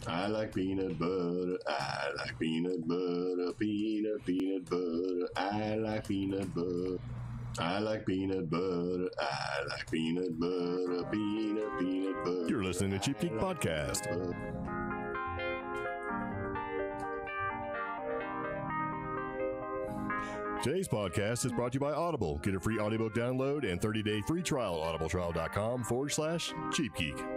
I like peanut butter. I like peanut butter. Peanut butter. I like peanut butter. I like peanut butter. I like peanut butter. Peanut butter. You're listening to CheapGeek Podcast. Today's podcast is brought to you by Audible. Get a free audiobook download and 30-day free trial at audibletrial.com/CheapGeek.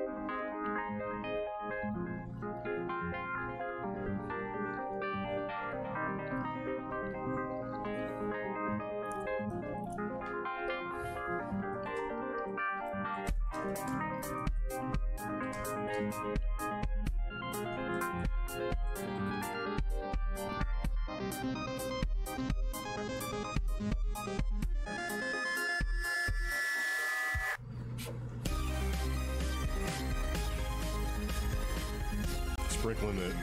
Sprinkling it.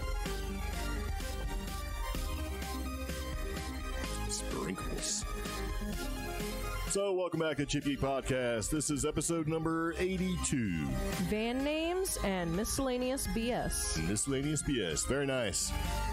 Sprinkles. So, welcome back to CheapGeek Podcast. This is episode number 82. Van Names and Miscellaneous BS. Miscellaneous BS. Very nice.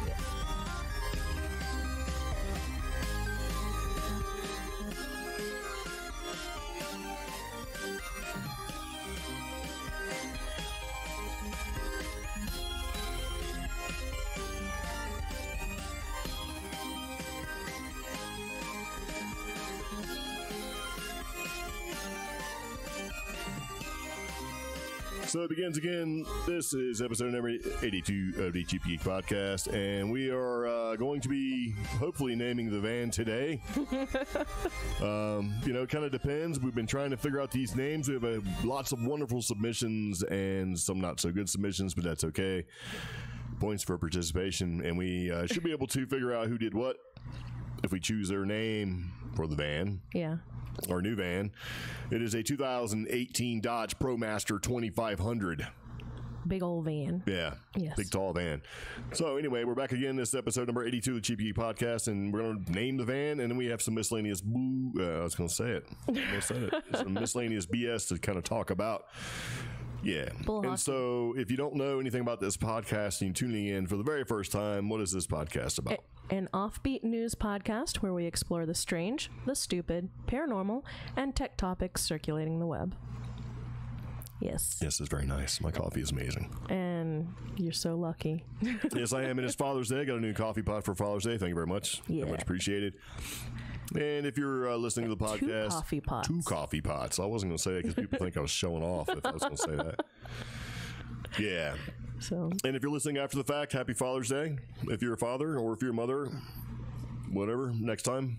So it begins again. This is episode number 82 of the CheapGeek Podcast, and we are going to be hopefully naming the van today. It kind of depends. We've been trying to figure out these names. We have lots of wonderful submissions and some not so good submissions, but that's okay. Points for participation, and we should be able to figure out who did what if we choose their name for the van. Yeah. Our new van. It is a 2018 Dodge ProMaster 2500. Big old van. Yeah. Yes. Big tall van. So anyway, we're back again. This is episode number 82 of the CheapGeek Podcast, and we're going to name the van, and then we have some miscellaneous I was going to say it. I said it. Some miscellaneous BS to kind of talk about. Yeah. And so if you don't know anything about this podcast and you're tuning in for the very first time, what is this podcast about? An offbeat news podcast where we explore the strange, the stupid, paranormal, and tech topics circulating the web. Yes. Yes, it's very nice. My coffee is amazing. And you're so lucky. Yes, I am. And it's Father's Day. I got a new coffee pot for Father's Day. Thank you very much. Yeah. Very much appreciated. And if you're listening to the podcast, two coffee pots. I wasn't going to say that because people think I was showing off if I was going to say that. Yeah. So. And if you're listening after the fact, happy Father's Day. If you're a father or if you're a mother, whatever, next time.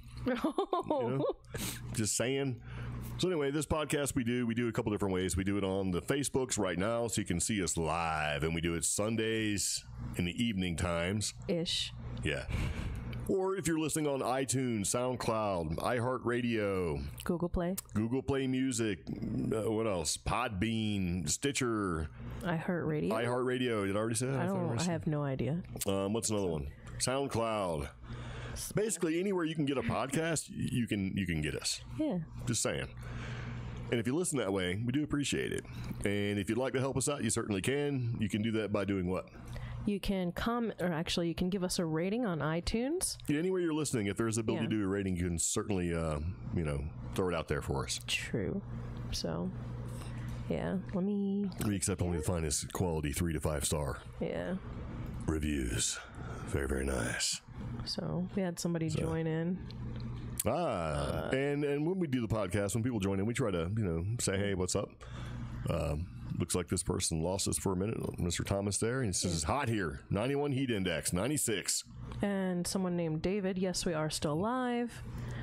Just saying. So anyway, this podcast we do a couple different ways. We do it on the Facebooks right now, so you can see us live, and we do it Sundays in the evening times. Ish. Yeah. Or if you're listening on iTunes, SoundCloud, iHeartRadio, Google Play Music, what else? Podbean, Stitcher, iHeartRadio. Did I already say that? I have no idea. What's another one? SoundCloud. Basically, anywhere you can get a podcast, you can get us. Yeah. Just saying. And if you listen that way, we do appreciate it. And if you'd like to help us out, you certainly can. You can do that by doing what? You can you can give us a rating on iTunes. Yeah, anywhere you're listening, if there's the ability to do a rating, you can certainly, throw it out there for us. True. So, yeah, we accept only the finest quality 3 to 5 star. Yeah. Reviews. Very, very nice. So, we had somebody join in. And when we do the podcast, when people join in, we try to, say, hey, what's up? Looks like this person lost us for a minute. Mr. Thomas there. And he says, it's hot here. 91 heat index, 96. And someone named David. Yes, we are still alive.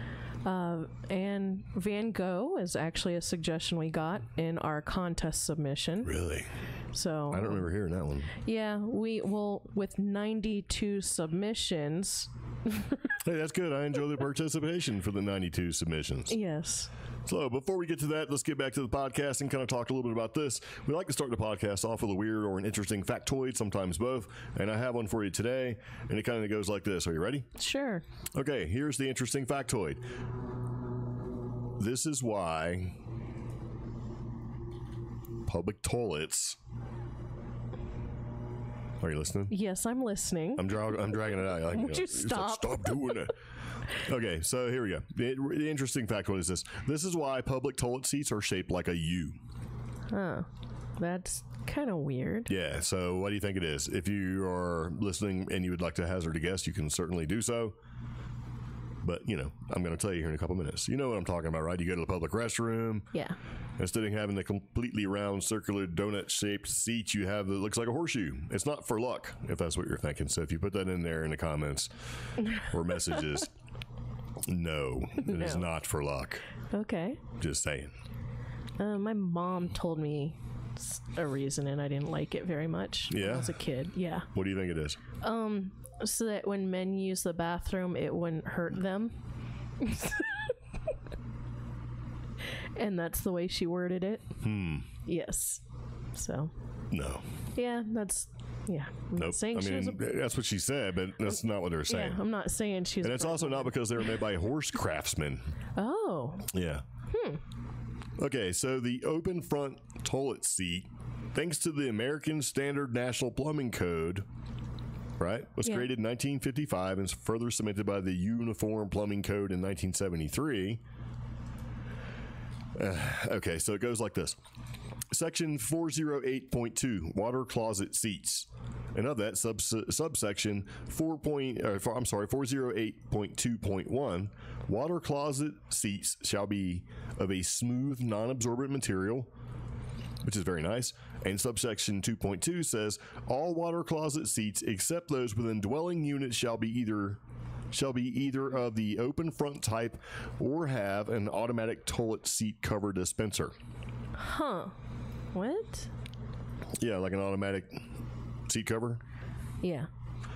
And Van Gogh is actually a suggestion we got in our contest submission. Really? So I don't remember hearing that one. Yeah, with 92 submissions. Hey, that's good. I enjoy the participation for the 92 submissions. Yes. So before we get to that, let's get back to the podcast and kind of talk a little bit about this. We like to start the podcast off with a weird or an interesting factoid, sometimes both. And I have one for you today, and it kind of goes like this. Are you ready? Sure. Okay, here's the interesting factoid. This is why public toilets Are you listening? Yes, I'm listening. I'm dragging it out. Like, Would you stop? Stop doing it. Okay, so here we go. The interesting factoid is this. This is why public toilet seats are shaped like a U. Huh. That's kind of weird. Yeah, so what do you think it is? If you are listening and you would like to hazard a guess, you can certainly do so. But, you know, I'm going to tell you here in a couple minutes. You know what I'm talking about, right? You go to the public restroom. Yeah. Instead of having the completely round, circular, donut-shaped seat, you have that looks like a horseshoe. It's not for luck, if that's what you're thinking. So if you put that in there in the comments or messages, no, it is not for luck. Okay. Just saying. My mom told me a reason, and I didn't like it very much when I was a kid. Yeah. What do you think it is? So that when men use the bathroom, it wouldn't hurt them. And that's the way she worded it. Yes. So. No. Yeah, that's. Yeah. I'm not saying she was that's what she said, but that's not what they're saying. Yeah, I'm not saying she's. And it's also not because they were made by horse craftsmen. Oh. Yeah. Okay, so the open front toilet seat, thanks to the American Standard National Plumbing Code, right, was created in 1955 and further cemented by the Uniform Plumbing Code in 1973. Okay, so it goes like this. Section 408.2, water closet seats. And of that, subsection 408.2.1, water closet seats shall be of a smooth, non-absorbent material, which is very nice. And subsection 2.2 says, all water closet seats except those within dwelling units shall be either of the open front type or have an automatic toilet seat cover dispenser. Huh. What? Yeah, like an automatic seat cover. Yeah.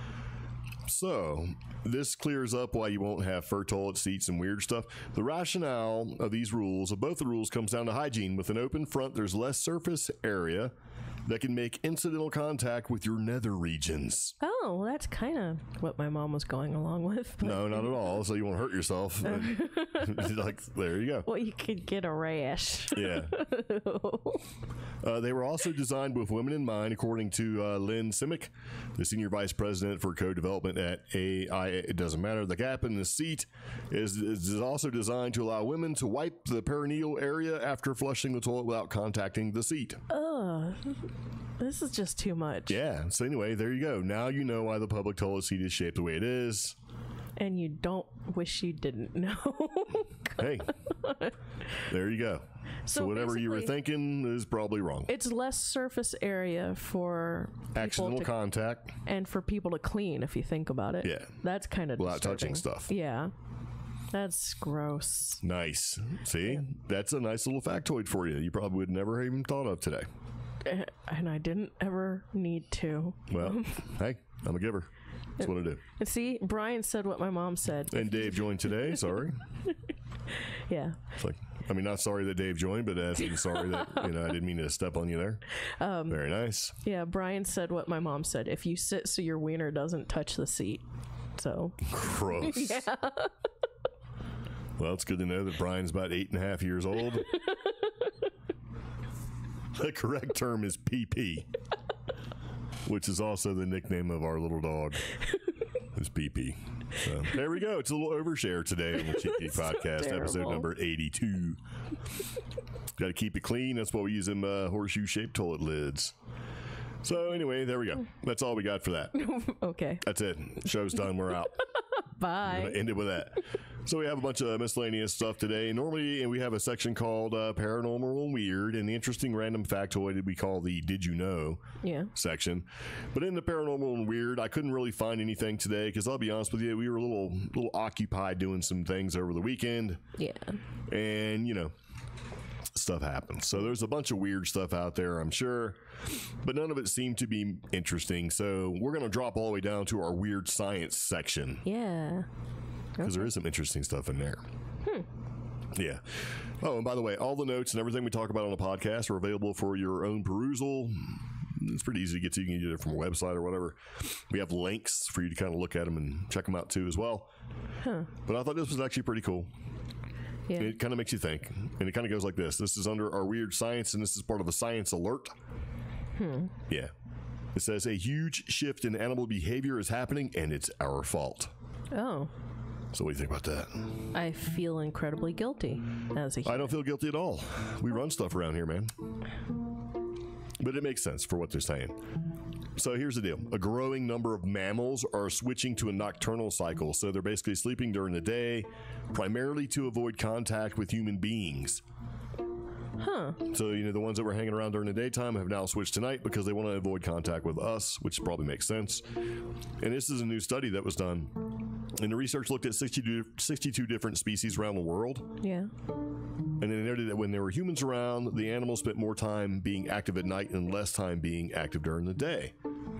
So this clears up why you won't have fur toilet seats and weird stuff. The rationale of these rules, of both the rules, comes down to hygiene. With an open front, there's less surface area that can make incidental contact with your nether regions. Oh, well, that's kind of what my mom was going along with. No, not at all. So you won't hurt yourself. Like, there you go. Well, you could get a rash. Yeah. They were also designed with women in mind, according to Lynn Simic, the senior vice president for code development at AI. It doesn't matter. The gap in the seat is also designed to allow women to wipe the perineal area after flushing the toilet without contacting the seat. Ugh. This is just too much. Yeah. So anyway, there you go. Now you know why the public toilet seat is shaped the way it is. And you don't wish you didn't know. Hey, there you go. So whatever you were thinking is probably wrong. It's less surface area for accidental contact and for people to clean, if you think about it. Yeah. That's kind of without touching stuff. Yeah. That's gross. Nice. See? That's a nice little factoid for you. You probably would never even thought of today. And I didn't ever need to. Well, hey, I'm a giver. That's what I do. And see, Brian said what my mom said. And Dave joined today. Sorry. Yeah. It's like, I mean, not sorry that Dave joined, but asking sorry that, I didn't mean to step on you there. Very nice. Yeah, Brian said what my mom said. If you sit so your wiener doesn't touch the seat. So. Gross. Yeah. Well, it's good to know that Brian's about 8.5 years old. The correct term is PP, which is also the nickname of our little dog. It's PP. So there we go. It's a little overshare today on the CheapGeek podcast, terrible. Episode number 82. Got to keep it clean. That's why we use them horseshoe-shaped toilet lids. So anyway, there we go. That's all we got for that. Okay. That's it. Show's done. We're out. Bye. End it with that. So we have a bunch of miscellaneous stuff today. Normally, we have a section called Paranormal and Weird, and the interesting random factoid we call the Did You Know section. But in the Paranormal and Weird, I couldn't really find anything today because I'll be honest with you, we were a little occupied doing some things over the weekend. Yeah. And, stuff happens. So there's a bunch of weird stuff out there, I'm sure, but none of it seemed to be interesting. So we're going to drop all the way down to our weird science section. Yeah. Because there is some interesting stuff in there. Yeah. Oh, and by the way, all the notes and everything we talk about on the podcast are available for your own perusal. It's pretty easy to get to. You can get it from a website or whatever. We have links for you to kind of look at them and check them out too as well. But I thought this was actually pretty cool. Yeah. It kind of makes you think. And it kind of goes like this. This is under our weird science, and this is part of a science alert. Yeah. It says a huge shift in animal behavior is happening, and it's our fault. Oh. So what do you think about that? I feel incredibly guilty as a human. I don't feel guilty at all. We run stuff around here, man. But it makes sense for what they're saying. So here's the deal. A growing number of mammals are switching to a nocturnal cycle. So they're basically sleeping during the day, primarily to avoid contact with human beings. Huh. So, the ones that were hanging around during the daytime have now switched to night because they want to avoid contact with us, which probably makes sense. And this is a new study that was done. And the research looked at 62 different species around the world. Yeah. And they noted that when there were humans around, the animals spent more time being active at night and less time being active during the day.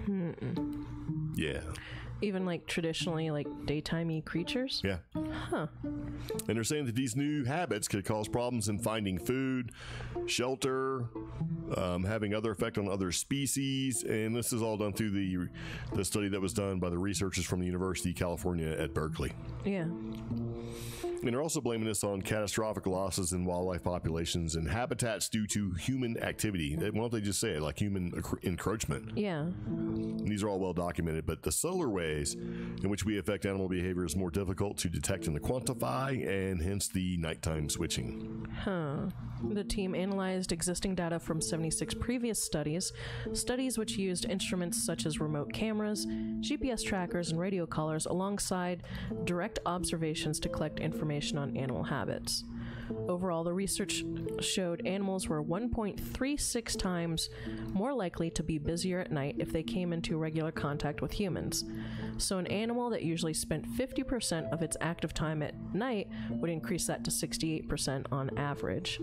Yeah. Even like traditionally like daytimey creatures? Yeah. Huh. And they're saying that these new habits could cause problems in finding food, shelter, having other effect on other species. And this is all done through the study that was done by the researchers from the University of California at Berkeley. Yeah. And they're also blaming this on catastrophic losses in wildlife populations and habitats due to human activity. Why don't they just say it, like human encroachment? Yeah. And these are all well documented, but the solar ways in which we affect animal behavior is more difficult to detect and to quantify, and hence the nighttime switching. Huh. The team analyzed existing data from 76 previous studies which used instruments such as remote cameras, GPS trackers, and radio collars alongside direct observations to collect information on animal habits. Overall, the research showed animals were 1.36 times more likely to be busier at night if they came into regular contact with humans. So an animal that usually spent 50% of its active time at night would increase that to 68% on average.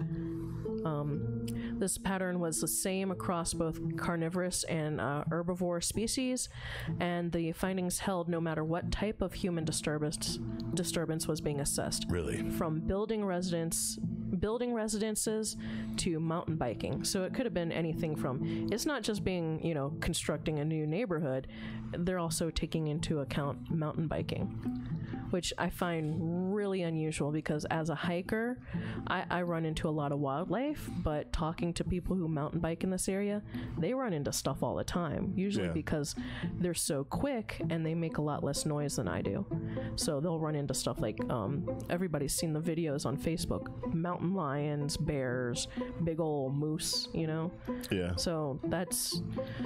This pattern was the same across both carnivorous and herbivore species, and the findings held no matter what type of human disturbance was being assessed. Really? From building residences to mountain biking. So it could have been anything from, it's not just being, constructing a new neighborhood, they're also taking into account mountain biking, which I find really unusual because as a hiker, I run into a lot of wildlife, but talking to people who mountain bike in this area, they run into stuff all the time, usually because they're so quick and they make a lot less noise than I do. So they'll run into stuff like, everybody's seen the videos on Facebook, mountain lions, bears, big old moose, Yeah. So that's,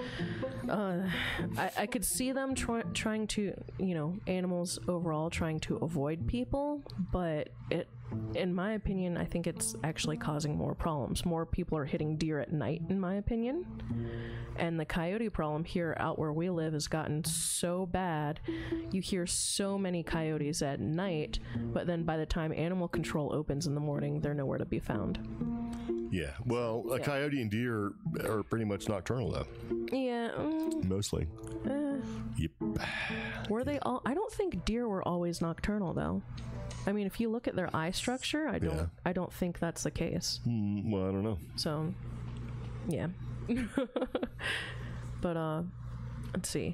I could see them trying to, animals overall trying to avoid people, but in my opinion, I think it's actually causing more problems. More people are hitting deer at night, in my opinion. And the coyote problem here out where we live has gotten so bad. You hear so many coyotes at night, but then by the time animal control opens in the morning, they're nowhere to be found. Yeah. Well, a coyote and deer are pretty much nocturnal, though. Yeah. Mostly. Yep. Were they all? I don't think deer were always nocturnal, though. I mean, if you look at their eye structure, I don't think that's the case. Well, I don't know. So, yeah. But let's see.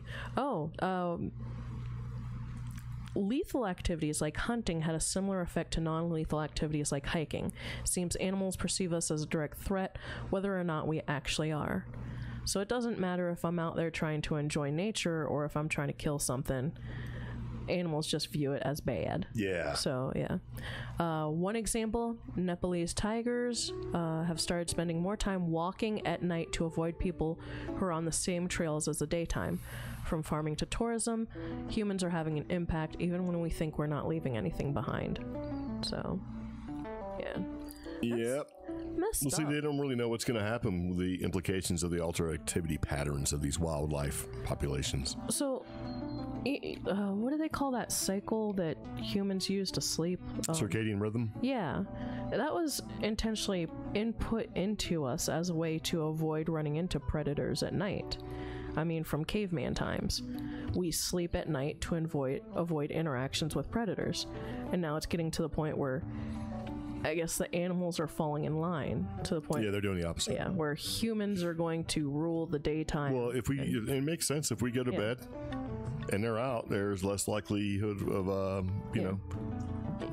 Lethal activities like hunting had a similar effect to non-lethal activities like hiking. Seems animals perceive us as a direct threat, whether or not we actually are. So it doesn't matter if I'm out there trying to enjoy nature or if I'm trying to kill something. Animals just view it as bad. Yeah. So, yeah. One example, Nepalese tigers have started spending more time walking at night to avoid people who are on the same trails as the daytime. From farming to tourism, humans are having an impact even when we think we're not leaving anything behind. So, yeah. Yep. Messed Well, see, up. they don't really know what's going to happen with the implications of the altered activity patterns of these wildlife populations. So, what do they call that cycle that humans use to sleep? Circadian rhythm? Yeah, that was intentionally input into us as a way to avoid running into predators at night. I mean, from caveman times, we sleep at night to avoid interactions with predators. And now it's getting to the point where I guess the animals are falling in line to the point. Yeah, they're doing the opposite. Yeah, where humans are going to rule the daytime. Well, it makes sense if we go to bed and they're out, there's less likelihood of,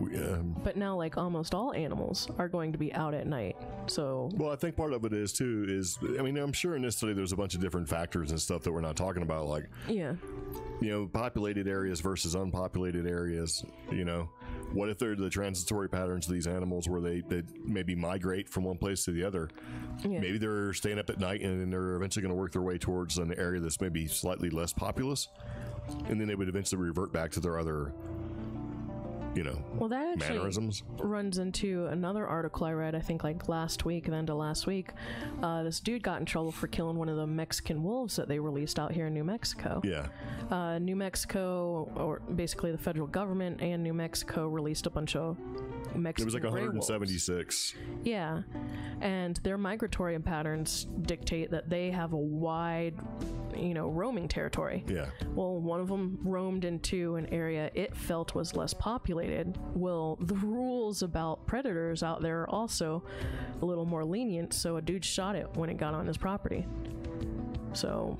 But now, like, almost all animals are going to be out at night. So, well, I think part of it is too is, I mean, I'm sure in this study there's a bunch of different factors and stuff that we're not talking about, like, yeah, you know, populated areas versus unpopulated areas. You know, what if they're the transitory patterns of these animals where they maybe migrate from one place to the other? yeah. Maybe they're staying up at night and then they're eventually going to work their way towards an area that's maybe slightly less populous, and then they would eventually revert back to their other, you know, Well, that actually mannerisms. runs into another article I read, I think, like last week, the end of last week. This dude got in trouble for killing one of the Mexican wolves that they released out here in New Mexico. Yeah. New Mexico, or basically the federal government and New Mexico, released a bunch of Mexican It was like gray wolves. 176. Yeah, and their migratory patterns dictate that they have a wide, you know, roaming territory. Yeah. Well, one of them roamed into an area it felt was less populated. Well, the rules about predators out there are also a little more lenient, so a dude shot it when it got on his property. So,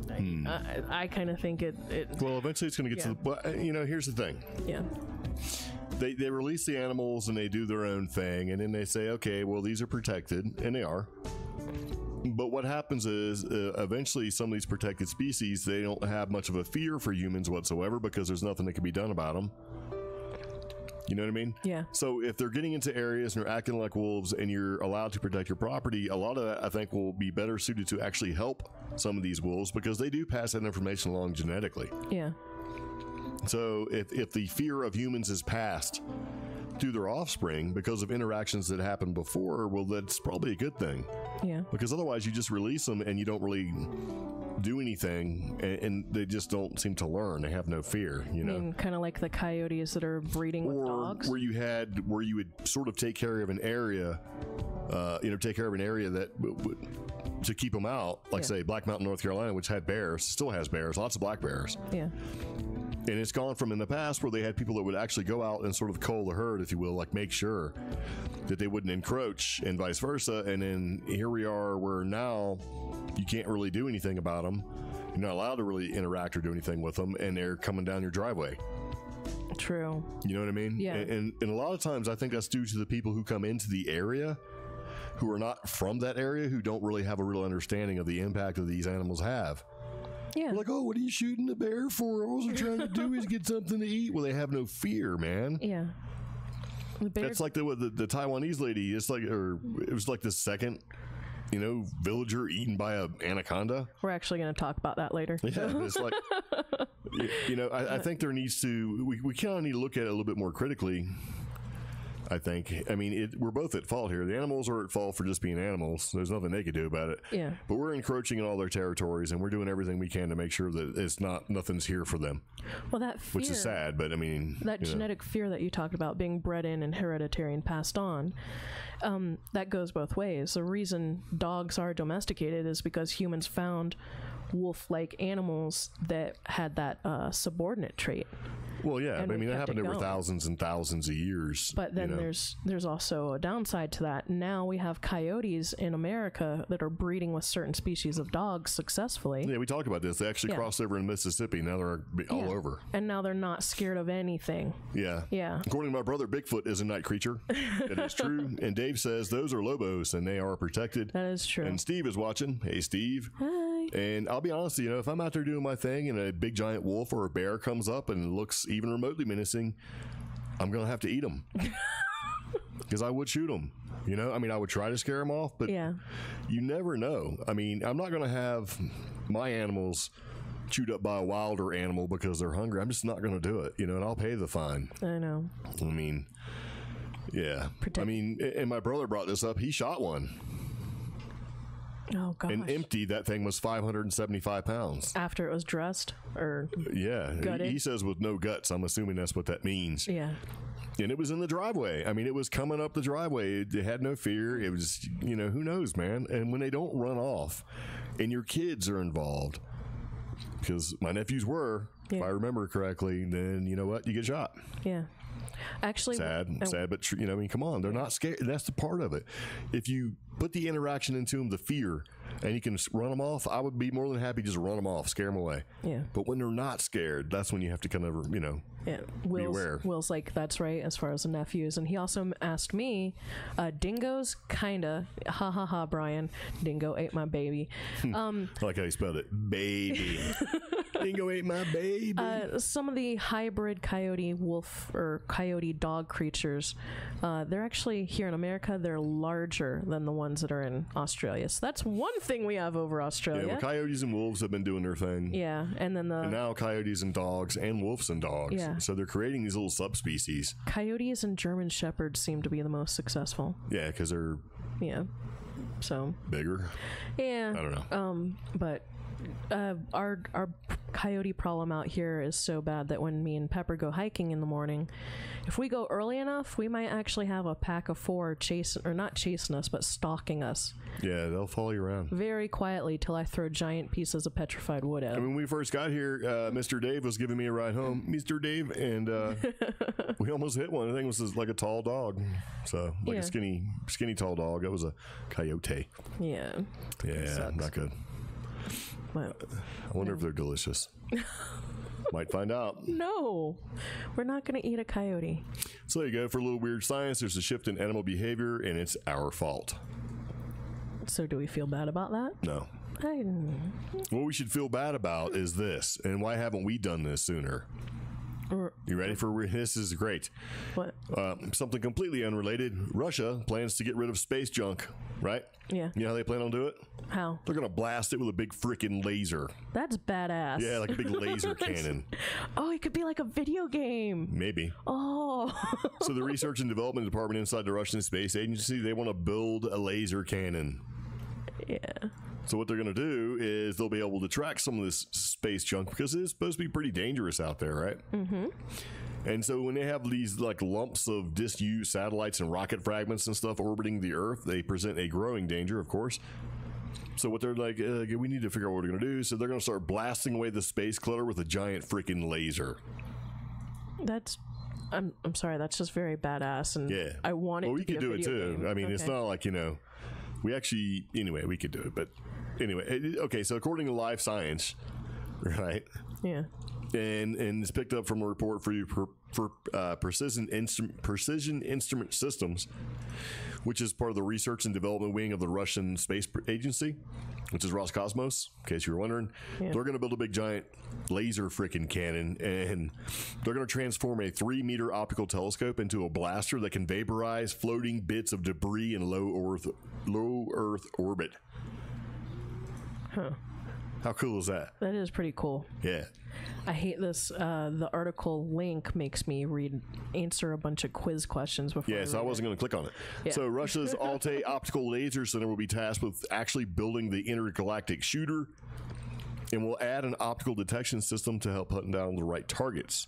I kind of think it Well, eventually it's going to get to the, well, you know, here's the thing. yeah. They release the animals and they do their own thing, and then they say, okay, well, these are protected, and they are. But what happens is eventually some of these protected species, they don't have much of a fear for humans whatsoever because there's nothing that can be done about them. You know what I mean? Yeah. So if they're getting into areas and they're acting like wolves and you're allowed to protect your property, a lot of that, I think, will be better suited to actually help some of these wolves because they do pass that information along genetically. Yeah. So if the fear of humans is passed to their offspring because of interactions that happened before, well, that's probably a good thing. Yeah. Because otherwise you just release them and you don't really do anything, and they just don't seem to learn. They have no fear, you know. I mean, kind of like the coyotes that are breeding with dogs. Where you would sort of take care of an area, take care of an area that to keep them out, like say Black Mountain, North Carolina, which had bears, still has bears, lots of black bears. Yeah. And it's gone from in the past where they had people that would actually go out and sort of cull the herd, if you will, like make sure that they wouldn't encroach and vice versa. And then here we are where now you can't really do anything about them. You're not allowed to really interact or do anything with them, and they're coming down your driveway. True. You know what I mean? Yeah. And a lot of times I think that's due to the people who come into the area who are not from that area, who don't really have a real understanding of the impact that these animals have. Yeah. We're like, oh, what are you shooting the bear for? All they're trying to do is get something to eat. Well, they have no fear, man. Yeah. The bear. That's like the Taiwanese lady. It's like, or it was like the second, villager eaten by a anaconda. We're actually going to talk about that later. Yeah, it's like, I think there needs to, we kind of need to look at it a little bit more critically. I think. I mean, we're both at fault here. The animals are at fault for just being animals. There's nothing they could do about it. Yeah. But we're encroaching in all their territories, and we're doing everything we can to make sure that nothing's here for them. Well, that fear, which is sad, but I mean, that genetic fear that you talked about being bred in and hereditary and passed on, that goes both ways. The reason dogs are domesticated is because humans found wolf-like animals that had that subordinate trait. Well, yeah, And I mean, that kept happened it over going. thousands and thousands of years. But then there's also a downside to that. Now we have coyotes in America that are breeding with certain species of dogs successfully. Yeah, we talked about this. They actually crossed over in Mississippi. Now they're all over. And now they're not scared of anything. Yeah. Yeah. According to my brother, Bigfoot is a night creature. That is true. And Dave says those are lobos and they are protected. That is true. And Steve is watching. Hey, Steve. Hi. And I'll be honest, if I'm out there doing my thing and a big giant wolf or a bear comes up and looks even remotely menacing, I'm going to have to eat them. Because I would shoot them. I mean, I would try to scare them off, but you never know. I mean, I'm not going to have my animals chewed up by a wilder animal because they're hungry. I'm just not going to do it, and I'll pay the fine. I know. I mean, yeah. I mean, and my brother brought this up. He shot one. Oh, gosh. And empty, that thing was 575 pounds. After it was dressed or gutted? He says with no guts. I'm assuming that's what that means. Yeah. And it was in the driveway. I mean, it was coming up the driveway. It had no fear. It was, who knows, man. And when they don't run off and your kids are involved, because my nephews were, if I remember correctly, then you know what? You get shot. Yeah. Actually, sad, but true. I mean, come on, they're not scared. That's the part of it. If you put the interaction into them, the fear, and you can run them off, I would be more than happy just run them off, scare them away. Yeah. But when they're not scared, that's when you have to kind of, you know, Yeah, be aware. Will's like, that's right, as far as the nephews. And he also asked me, dingoes, kinda. Ha ha ha, Brian. Dingo ate my baby. I like how you spelled it. Baby. Dingo ate my baby. Some of the hybrid coyote wolf or coyote dog creatures, they're actually, here in America, they're larger than the ones that are in Australia. So that's one thing we have over Australia. Yeah, well, coyotes and wolves have been doing their thing. Yeah, and then And now coyotes and dogs and wolves and dogs. Yeah. So they're creating these little subspecies. coyotes and German shepherds seem to be the most successful. Yeah, because they're Yeah. So bigger. yeah. I don't know. But our coyote problem out here is so bad that when me and Pepper go hiking in the morning, if we go early enough, we might actually have a pack of 4 not chasing us, but stalking us Yeah, they'll follow you around. very quietly till I throw giant pieces of petrified wood at I them. mean, when we first got here, Mr. Dave was giving me a ride home. Mr. Dave, and we almost hit one. I think it was like a tall dog. So, like Yeah. a skinny tall dog. That was a coyote. Yeah. Yeah, Sucks. not good. But I wonder if they're delicious. Might find out. no, we're not going to eat a coyote. So there you go. For a little weird science, there's a shift in animal behavior, and it's our fault. So do we feel bad about that? No. What we should feel bad about is this, and why haven't we done this sooner? You ready for this? Is great. What? Something completely unrelated. Russia plans to get rid of space junk, right? Yeah. You know how they plan on doing it? How? They're going to blast it with a big freaking laser. That's badass. Yeah, like a big laser cannon. Oh, it could be like a video game. Maybe. Oh. So the Research and Development Department inside the Russian Space Agency, they want to build a laser cannon. Yeah. So what they're going to do is they'll be able to track some of this space junk because it's supposed to be pretty dangerous out there, right? Mm-hmm. And so when they have these like lumps of disused satellites and rocket fragments and stuff orbiting the Earth, they present a growing danger, of course. So what they're like, we need to figure out what we're going to do. So they're going to start blasting away the space clutter with a giant freaking laser. I'm sorry, that's just very badass, and Yeah. I want it Well, to we be could a do it video too. game. I mean, it's Okay. not like, we actually, anyway, we could do it. But anyway, okay, so according to Live Science, right? Yeah. And it's picked up from a report for Precision Instrument Systems, which is part of the research and development wing of the Russian Space Agency, which is Roscosmos, in case you were wondering. Yeah. They're going to build a big giant laser freaking cannon, and they're going to transform a 3-meter optical telescope into a blaster that can vaporize floating bits of debris in low Earth orbit. Huh. How cool is that? That is pretty cool. Yeah. I hate this. The article link makes me answer a bunch of quiz questions before. Yeah, so I wasn't going to click on it. Yeah. So Russia's Altai Optical Laser Center will be tasked with actually building the intergalactic shooter, and will add an optical detection system to help hunt down the right targets.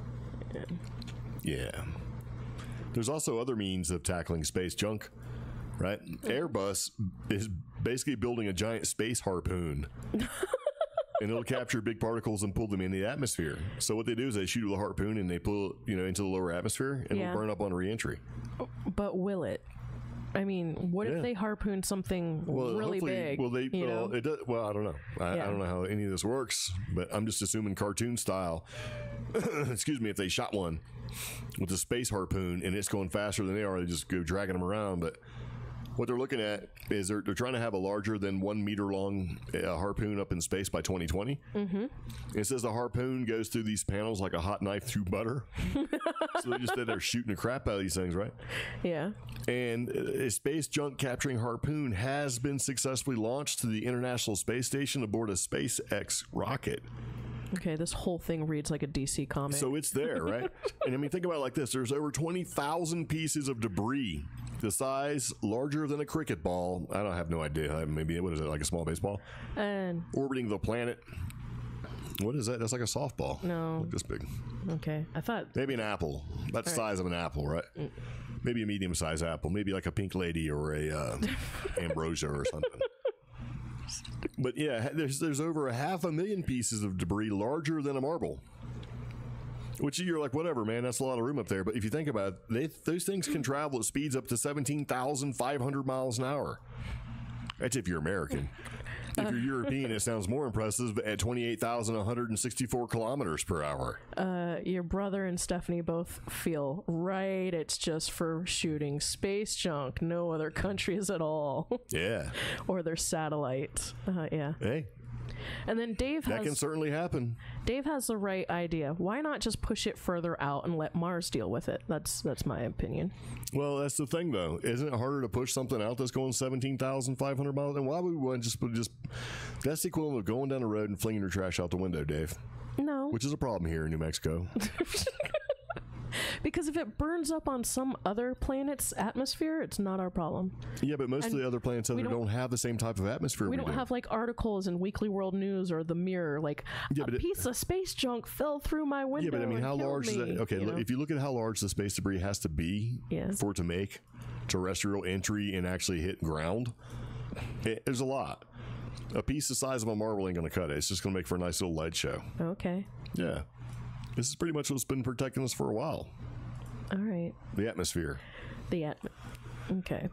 Yeah. There's also other means of tackling space junk, right? Airbus is basically building a giant space harpoon. And it'll capture big particles and pull them in the atmosphere. So what they do is they shoot with a harpoon and they pull it, into the lower atmosphere, and Yeah. it'll burn up on reentry. But will it? I mean, what Yeah. if they harpoon something really hopefully- big? Well, you know? it does. Well, I don't know. I Yeah. don't know how any of this works, but I'm just assuming cartoon style. Excuse me, if they shot one with a space harpoon and it's going faster than they are, they just go dragging them around. But what they're looking at is they're trying to have a larger than 1 meter long harpoon up in space by 2020. Mm-hmm. It says the harpoon goes through these panels like a hot knife through butter. So they just said they're shooting the crap out of these things, right? Yeah. And a space junk capturing harpoon has been successfully launched to the International Space Station aboard a SpaceX rocket. Okay, this whole thing reads like a DC comic. So it's there, right? And I mean, think about it like this. There's over 20,000 pieces of debris, the size larger than a cricket ball. I don't have no idea. Maybe, what is it, like a small baseball? And Orbiting the planet. What is that? That's like a softball. No. Like this big. okay, I thought Maybe an apple. That's the size of an apple, right? Maybe a medium-sized apple. Maybe like a pink lady or a ambrosia or something. But yeah, there's over 500,000 pieces of debris larger than a marble. Which you're like, whatever, man, that's a lot of room up there. But if you think about it, those things can travel at speeds up to 17,500 miles an hour. That's if you're American. If you're European, it sounds more impressive at 28,164 kilometers per hour. Your brother and Stephanie both feel right. It's just for shooting space junk. No other countries at all. Yeah. Or their satellite. Yeah. Hey. And then that can certainly happen. Dave has the right idea. Why not just push it further out and let Mars deal with it? That's my opinion. Well, that's the thing, though. Isn't it harder to push something out that's going 17,500 miles? And why would we want to just that's the equivalent of going down the road and flinging your trash out the window, Dave. No. Which is a problem here in New Mexico. Because if it burns up on some other planet's atmosphere, it's not our problem. Yeah, but most of the other planets don't have the same type of atmosphere. We don't have like articles in Weekly World News or The Mirror like a piece of space junk fell through my window. Yeah, but I mean, how large is that? Okay, look, if you look at how large the space debris has to be for it to make terrestrial entry and actually hit ground, there's a lot. A piece the size of a marble ain't going to cut it. It's just going to make for a nice little light show. Okay. Yeah. This is pretty much what's been protecting us for a while. All right. The atmosphere. Okay.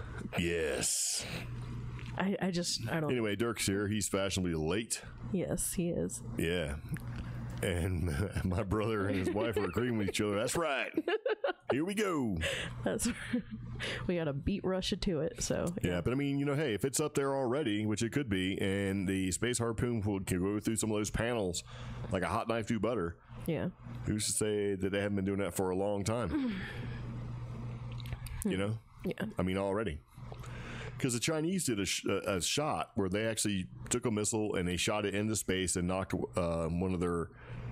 Yes. I don't. Anyway, Dirk's here. He's fashionably late. Yes, he is. Yeah. And my brother and his wife are agreeing with each other. That's right. Here we go. We got to beat Russia to it. So yeah, but I mean, hey, if it's up there already, which it could be, and the space harpoon can go through some of those panels like a hot knife through butter. Yeah. Who's to say that they haven't been doing that for a long time? Yeah. I mean, already. Because the Chinese did a shot where they actually took a missile and they shot it into space and knocked one of their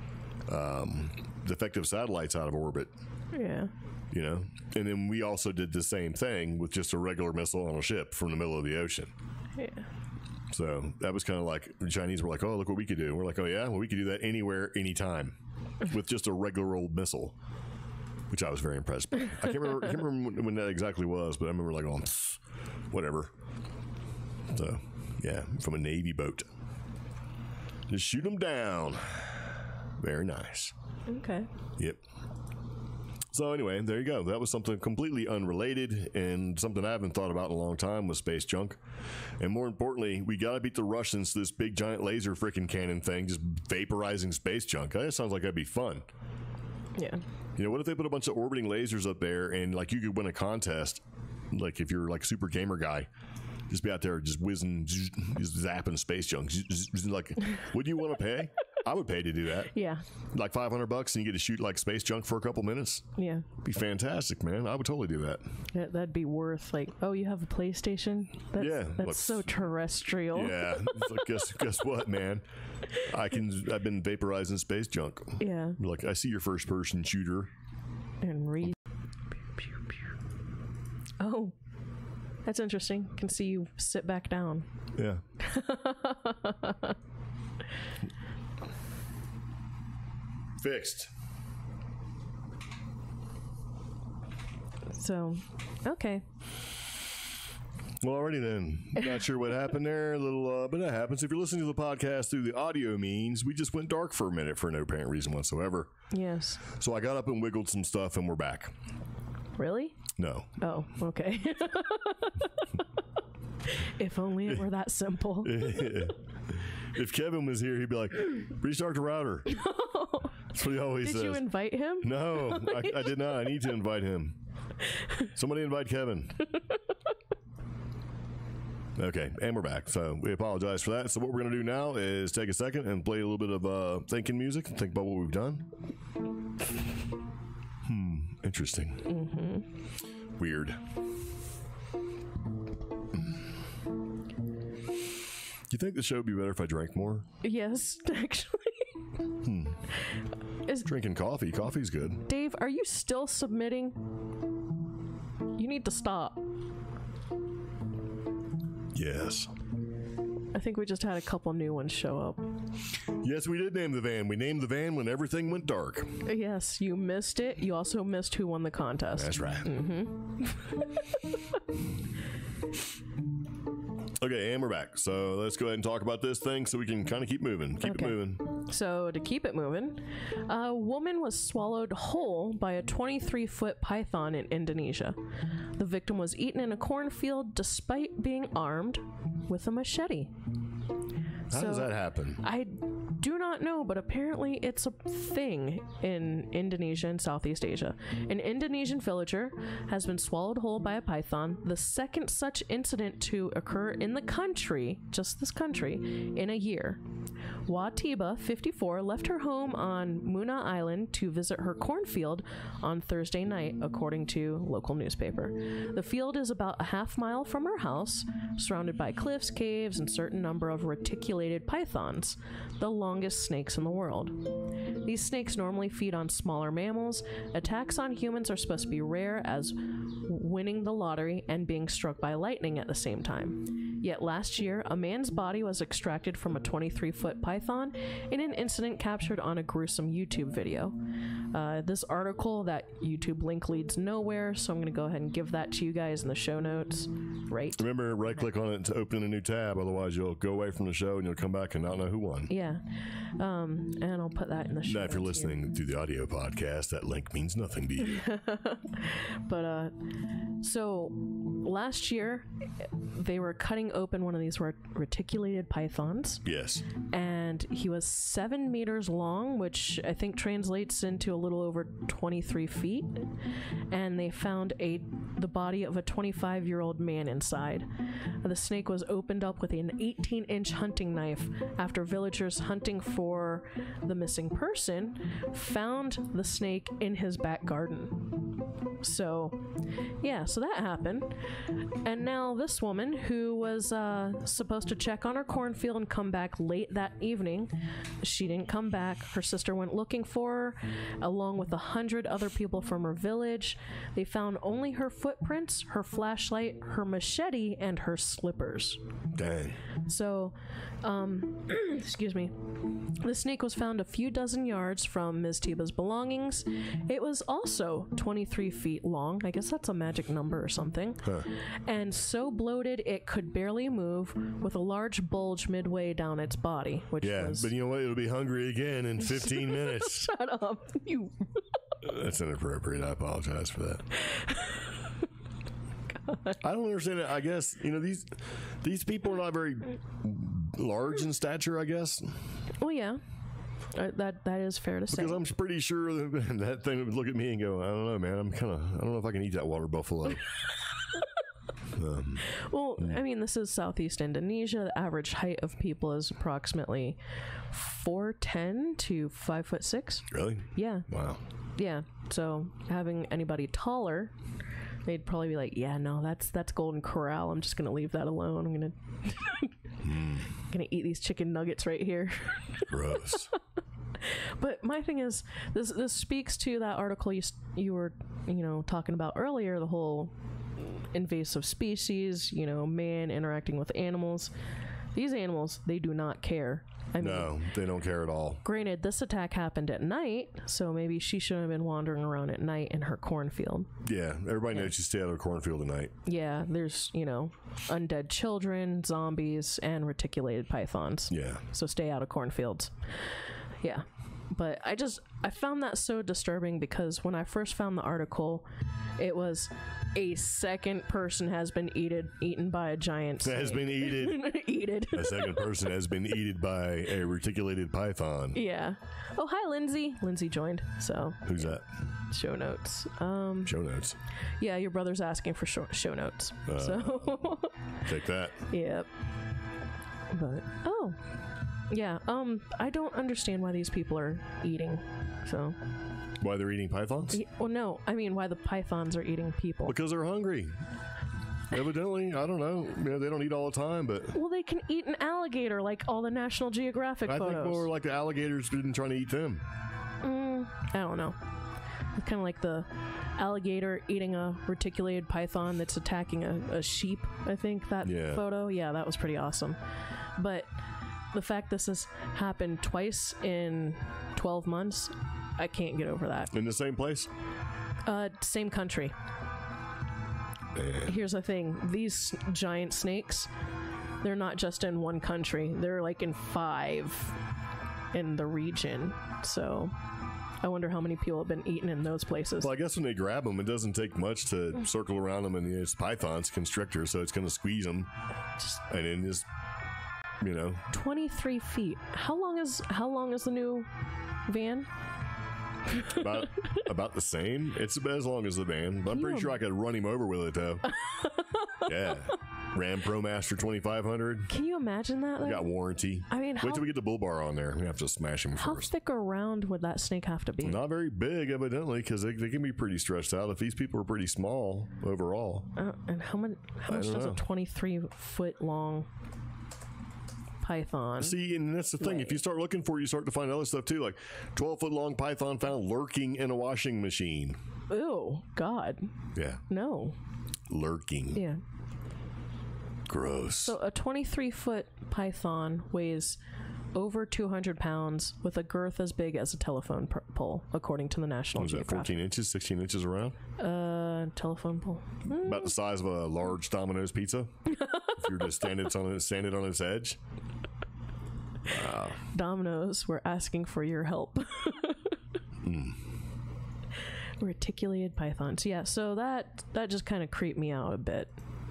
defective satellites out of orbit. Yeah. And then we also did the same thing with just a regular missile on a ship from the middle of the ocean. Yeah. So that was kind of like the Chinese were like, oh, look what we could do. And we're like, oh, yeah, well, we could do that anywhere, anytime with just a regular old missile, which I was very impressed by. I can't remember when that exactly was, but I remember like, oh, whatever. So, yeah, from a Navy boat. Just shoot them down. Very nice. Okay. Yep. So anyway, there you go. That was something completely unrelated and something I haven't thought about in a long time with space junk. And more importantly, we got to beat the Russians to this big giant laser freaking cannon thing, just vaporizing space junk. That sounds like that'd be fun. Yeah. What if they put a bunch of orbiting lasers up there and like you could win a contest, like if you're like a super gamer guy, just be out there just whizzing, just zapping space junk. Like, would you want to pay? I would pay to do that. Yeah. Like $500 and you get to shoot like space junk for a couple minutes. Yeah. Be fantastic, man. I would totally do that. Yeah, that'd be worth like, oh, you have a PlayStation? That's so terrestrial. Yeah. So guess what, man? I've been vaporizing space junk. Yeah. Like, I see your first person shooter. And read. Oh. That's interesting. Can see you sit back down. Yeah. Fixed. So, okay. Well, alrighty then. Not sure what happened there. A little, but that happens. If you're listening to the podcast through the audio means, we just went dark for a minute for no apparent reason whatsoever. Yes. So I got up and wiggled some stuff and we're back. Really? No. Oh, okay. If only it were that simple. If Kevin was here, he'd be like, restart the router. That's what he always says. Did you invite him? No, I did not. I need to invite him. Somebody invite Kevin. Okay, and we're back. So we apologize for that. So what we're going to do now is take a second and play a little bit of thinking music and think about what we've done. Interesting. Mm-hmm. Weird. Do you think the show would be better if I drank more? Yes, actually. Drinking coffee. Coffee's good. Dave, are you still submitting? You need to stop. Yes. I think we just had a couple new ones show up. Yes, we did name the van. We named the van when everything went dark. Yes, you missed it. You also missed who won the contest. That's right. Mm-hmm. Okay, and we're back. So let's go ahead and talk about this thing so we can kind of keep moving. Keep it moving. So to keep it moving, a woman was swallowed whole by a 23-foot python in Indonesia. The victim was eaten in a cornfield despite being armed with a machete. How does that happen? I do not know, but apparently it's a thing in Indonesia and Southeast Asia. An Indonesian villager has been swallowed whole by a python, the second such incident to occur in the country, just this country, in a year. Watiba, 54, left her home on Muna Island to visit her cornfield on Thursday night, according to local newspaper. The field is about a half-mile from her house, surrounded by cliffs, caves, and certain number of reticulated pythons, the longest snakes in the world. These snakes normally feed on smaller mammals. Attacks on humans are supposed to be rare, as winning the lottery and being struck by lightning at the same time. Yet last year, a man's body was extracted from a 23-foot python in an incident captured on a gruesome YouTube video. This article, that YouTube link leads nowhere, so I'm going to go ahead and give that to you guys in the show notes. Right. Remember, right-click on it to open a new tab, otherwise you'll go away from the show and you'll come back and not know who won. Yeah. And I'll put that in the show notes. Now, if you're listening to the audio podcast, that link means nothing to you. But, so last year, they were cutting open one of these reticulated pythons. Yes. And he was 7 meters long, which I think translates into a little over 23 feet. And they found the body of a 25-year-old man inside. The snake was opened up with an 18-inch hunting knife after villagers hunting for the missing person found the snake in his back garden. So, yeah, so that happened. And now this woman, who was supposed to check on her cornfield and come back late that evening, she didn't come back. Her sister went looking for her, along with 100 other people from her village. They found only her footprints, her flashlight, her machete, and her slippers. Dang. So, excuse me. The snake was found a few dozen yards from Ms. Tiba's belongings. It was also 23 feet long. I guess that's a magic number or something. Huh. And so bloated it could barely move, with a large bulge midway down its body, which was... but you know what? It'll be hungry again in 15 minutes. Shut up. You... That's inappropriate. I apologize for that. God. I don't understand it. I guess, these people are not very large in stature, I guess. Well, yeah. That is fair to say. Because I'm pretty sure that thing would look at me and go, I don't know, man. I don't know if I can eat that water buffalo. Well, I mean, this is Southeast Indonesia. The average height of people is approximately 4'10" to 5'6". Really? Yeah. Wow. Yeah. So having anybody taller, they'd probably be like, yeah, no, that's Golden Corral. I'm just gonna leave that alone. I'm gonna eat these chicken nuggets right here. Gross. But my thing is, this speaks to that article you were talking about earlier, the whole invasive species, man interacting with animals. These animals, they do not care. No, they don't care at all. Granted, this attack happened at night, so maybe she shouldn't have been wandering around at night in her cornfield. Yeah, everybody knows you stay out of a cornfield at night. Yeah, there's, undead children, zombies, and reticulated pythons. Yeah. So stay out of cornfields. Yeah. But I found that so disturbing because when I first found the article, it was a second person has been eaten by a giant snake. Has been eaten. A second person has been eaten by a reticulated python. Yeah. Oh, hi, Lindsay. Lindsay joined. So who's that? Show notes. Show notes. Yeah, your brother's asking for show notes. So take that. Yep. But yeah, I don't understand why these people are eating, so. Why they're eating pythons? Well, no, I mean why the pythons are eating people. Because they're hungry. Evidently, I don't know. They don't eat all the time, but... Well, they can eat an alligator like all the National Geographic photos. I think more like the alligators didn't try to eat them. I don't know. It's kind of like the alligator eating a reticulated python that's attacking a sheep, I think, that photo. Yeah, that was pretty awesome. But... the fact this has happened twice in 12 months, I can't get over that. In the same place? Same country. Here's the thing. These giant snakes, they're not just in one country. They're like in 5 in the region. So I wonder how many people have been eaten in those places. Well, I guess when they grab them, it doesn't take much to circle around them, and it's pythons, constrictors, so it's going to squeeze them, and then just, 23 feet. How long is the new van? about the same. It's about as long as the van, but I'm pretty sure I could run him over with it though. Yeah, Ram ProMaster 2500. Can you imagine that? We got warranty. I mean, wait till we get the bull bar on there. We have to smash him how first. Thick or round would that snake have to be? Not very big, evidently, because they can be pretty stretched out. If these people are pretty small overall. And how much does a 23-foot long python? See, and that's the thing. If you start looking for it, you start to find other stuff too, like 12-foot long python found lurking in a washing machine. Ew, God. Yeah. No. Lurking. Yeah. Gross. So a 23-foot python weighs over 200 pounds with a girth as big as a telephone pole, according to the National Geographic. 14 inches, 16 inches around? Telephone pole. About the size of a large Domino's pizza. If you're just standing on its edge. Wow. Domino's, we're asking for your help. Reticulated pythons. Yeah, so that just kind of creeped me out a bit.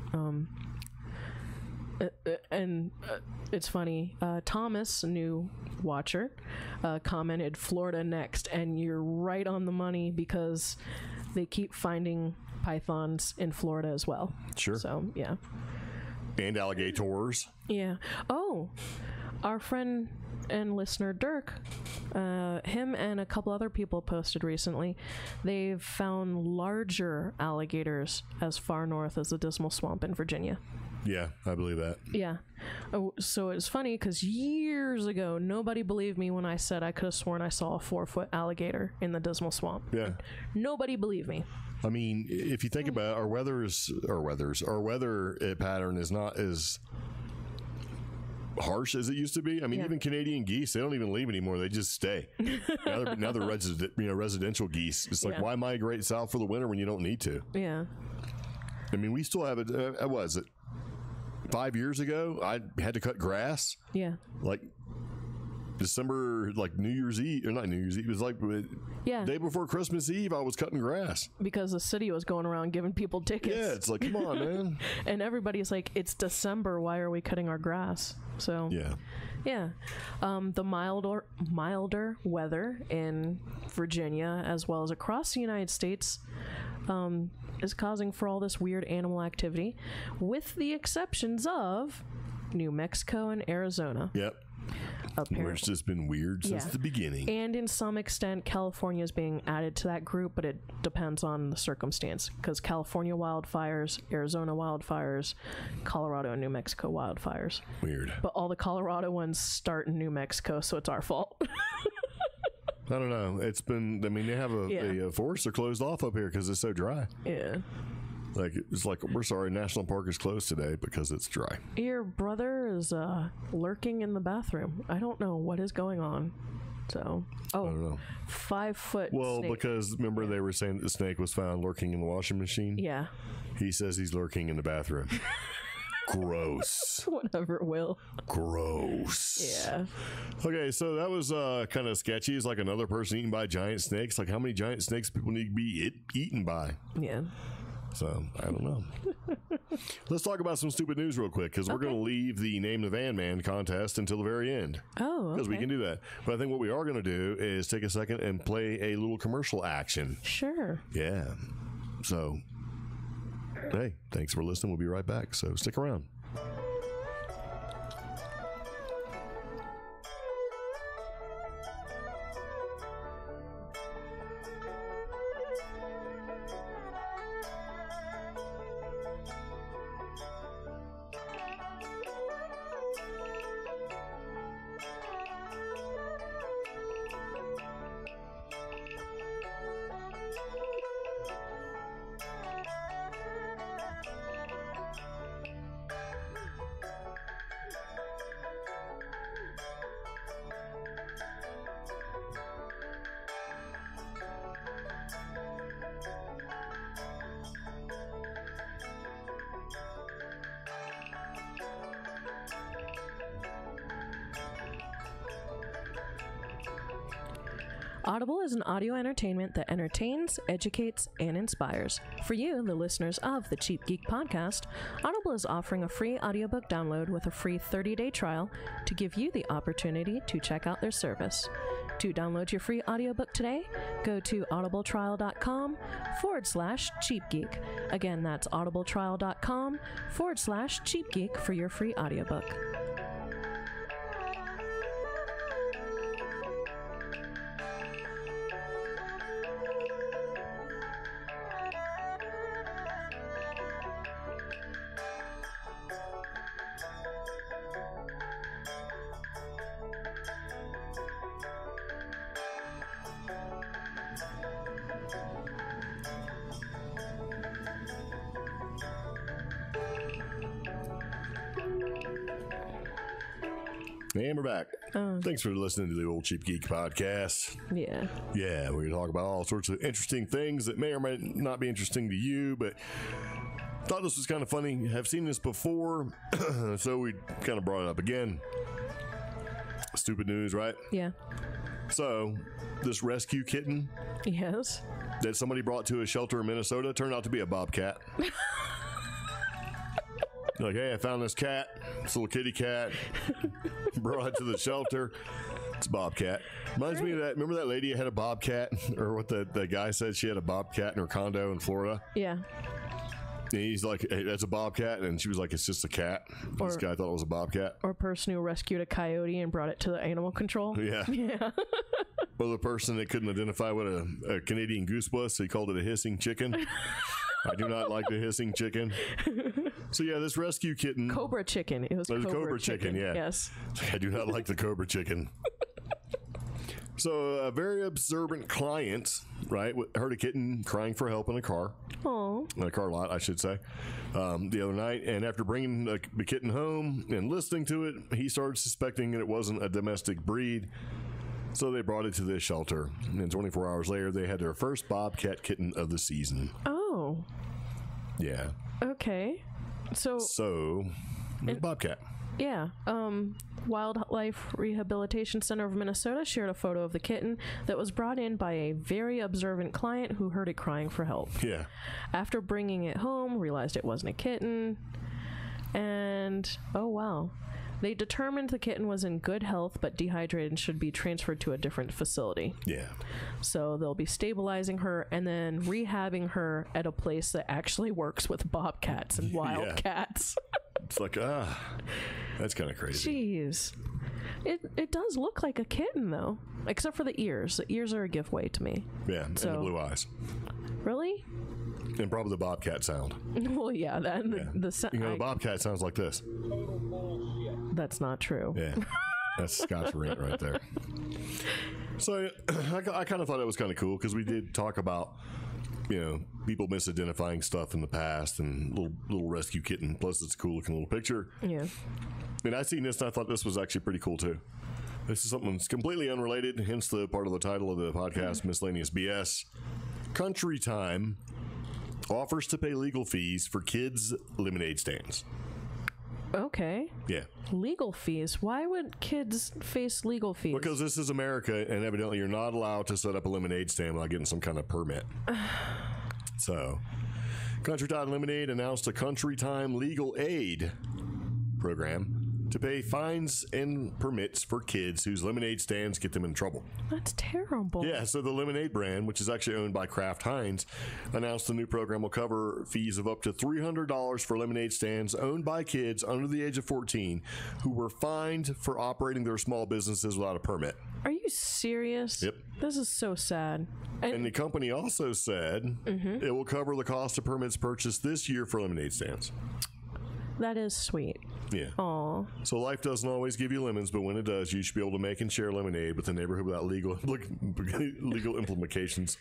And it's funny. Thomas, new watcher, commented Florida next, and you're right on the money because they keep finding pythons in Florida as well. Sure. So yeah. And alligators. Yeah. Oh, our friend and listener Dirk, him and a couple other people posted recently, they've found larger alligators as far north as the Dismal Swamp in Virginia. Yeah, I believe that. Yeah. Oh, so it's funny because years ago, nobody believed me when I said I could have sworn I saw a 4-foot alligator in the Dismal Swamp. Yeah. Nobody believed me. I mean, if you think about it, our weather pattern is not as harsh as it used to be. I mean, even Canadian geese, they don't even leave anymore. They just stay. now they're residential geese. It's like, why migrate south for the winter when you don't need to? Yeah. I mean, we still have it. Was it 5 years ago? I had to cut grass. Yeah. Like December, like New Year's Eve, or not New Year's Eve. It was like day before Christmas Eve. I was cutting grass because the city was going around giving people tickets. Yeah, it's like, come on, man. And everybody's like, it's December. Why are we cutting our grass? So yeah. The milder weather in Virginia, as well as across the United States, is causing for all this weird animal activity, with the exceptions of New Mexico and Arizona. Yep. Apparently. Which has been weird since the beginning. And in some extent, California is being added to that group, but it depends on the circumstance. Because California wildfires, Arizona wildfires, Colorado and New Mexico wildfires. Weird. But all the Colorado ones start in New Mexico, so it's our fault. I don't know. It's been, I mean, they have a forest are closed off up here because it's so dry. Yeah. Like, it's like, we're sorry, National Park is closed today because it's dry. Your brother is lurking in the bathroom. I don't know what is going on. So, I don't know. 5 foot Well, snake. because remember they were saying that the snake was found lurking in the washing machine? Yeah. He says he's lurking in the bathroom. Gross. Whatever, Will. Gross. Yeah. Okay, so that was kind of sketchy. It's like another person eaten by giant snakes. Like, how many giant snakes people need to be eaten by? Yeah. So, I don't know. Let's talk about some stupid news real quick, because we're going to leave the Name the Van Man contest until the very end. Oh, okay. Because we can do that. But I think what we are going to do is take a second and play a little commercial action. Sure. Yeah. So, hey, thanks for listening. We'll be right back. So, stick around. Audible is an audio entertainment that entertains, educates, and inspires. For you, the listeners of the Cheap Geek podcast, Audible is offering a free audiobook download with a free 30-day trial to give you the opportunity to check out their service. To download your free audiobook today, go to audibletrial.com/CheapGeek. Again, that's audibletrial.com/CheapGeek for your free audiobook. And we're back. Thanks for listening to the old Cheap Geek podcast. Yeah. Yeah, we're going to talk about all sorts of interesting things that may or may not be interesting to you, but thought this was kind of funny. Have seen this before, so we kind of brought it up again. Stupid news, right? Yeah. So, this rescue kitten yes, that somebody brought to a shelter in Minnesota turned out to be a bobcat. Like, hey, I found this cat, this little kitty cat, brought it to the shelter. It's a bobcat. Reminds me of that. Remember that lady who had a bobcat, or what the guy said she had a bobcat in her condo in Florida? Yeah. And he's like, hey, that's a bobcat, and she was like, it's just a cat. This guy thought it was a bobcat. Or a person who rescued a coyote and brought it to the animal control. Yeah. Yeah. Or the person that couldn't identify what a Canadian goose was, so he called it a hissing chicken. I do not like the hissing chicken. So yeah, this rescue kitten. Cobra chicken. It was Cobra chicken, yeah. Yes. I do not like the Cobra chicken. So a very observant client, right, heard a kitten crying for help in a car. Oh. In a car lot, I should say, the other night. And after bringing the kitten home and listening to it, he started suspecting that it wasn't a domestic breed. So they brought it to this shelter. And then 24 hours later, they had their first bobcat kitten of the season. Oh. Yeah. Okay. So bobcat. Yeah. Wildlife Rehabilitation Center of Minnesota shared a photo of the kitten that was brought in by a very observant client who heard it crying for help. Yeah. After bringing it home, realized it wasn't a kitten. And, oh wow. They determined the kitten was in good health but dehydrated and should be transferred to a different facility. Yeah. So they'll be stabilizing her and then rehabbing her at a place that actually works with bobcats and wildcats. It's like, that's kind of crazy. Jeez. It does look like a kitten, though. Except for the ears. The ears are a giveaway to me. Yeah, and the blue eyes. Really? And probably the bobcat sound. Well, yeah. The sound. The bobcat sounds like this. That's not true. Yeah. That's Scott's rant right there. So I kind of thought it was kind of cool because we did talk about, people misidentifying stuff in the past and little rescue kitten. Plus, it's a cool looking little picture. Yeah. And I seen this and I thought this was actually pretty cool too. This is something that's completely unrelated, hence the part of the title of the podcast, Miscellaneous BS. Country Time offers to pay legal fees for kids' lemonade stands. Okay. Yeah. Legal fees? Why would kids face legal fees? Because this is America, and evidently you're not allowed to set up a lemonade stand without getting some kind of permit. So, Country Time Lemonade announced a Country Time Legal Aid program to pay fines and permits for kids whose lemonade stands get them in trouble. That's terrible. Yeah, so the Lemonade brand, which is actually owned by Kraft Heinz, announced the new program will cover fees of up to $300 for lemonade stands owned by kids under the age of 14 who were fined for operating their small businesses without a permit. Are you serious? Yep. This is so sad. And the company also said it will cover the cost of permits purchased this year for lemonade stands. That is sweet. Yeah. Aw. So life doesn't always give you lemons, but when it does, you should be able to make and share lemonade with the neighborhood without legal implications.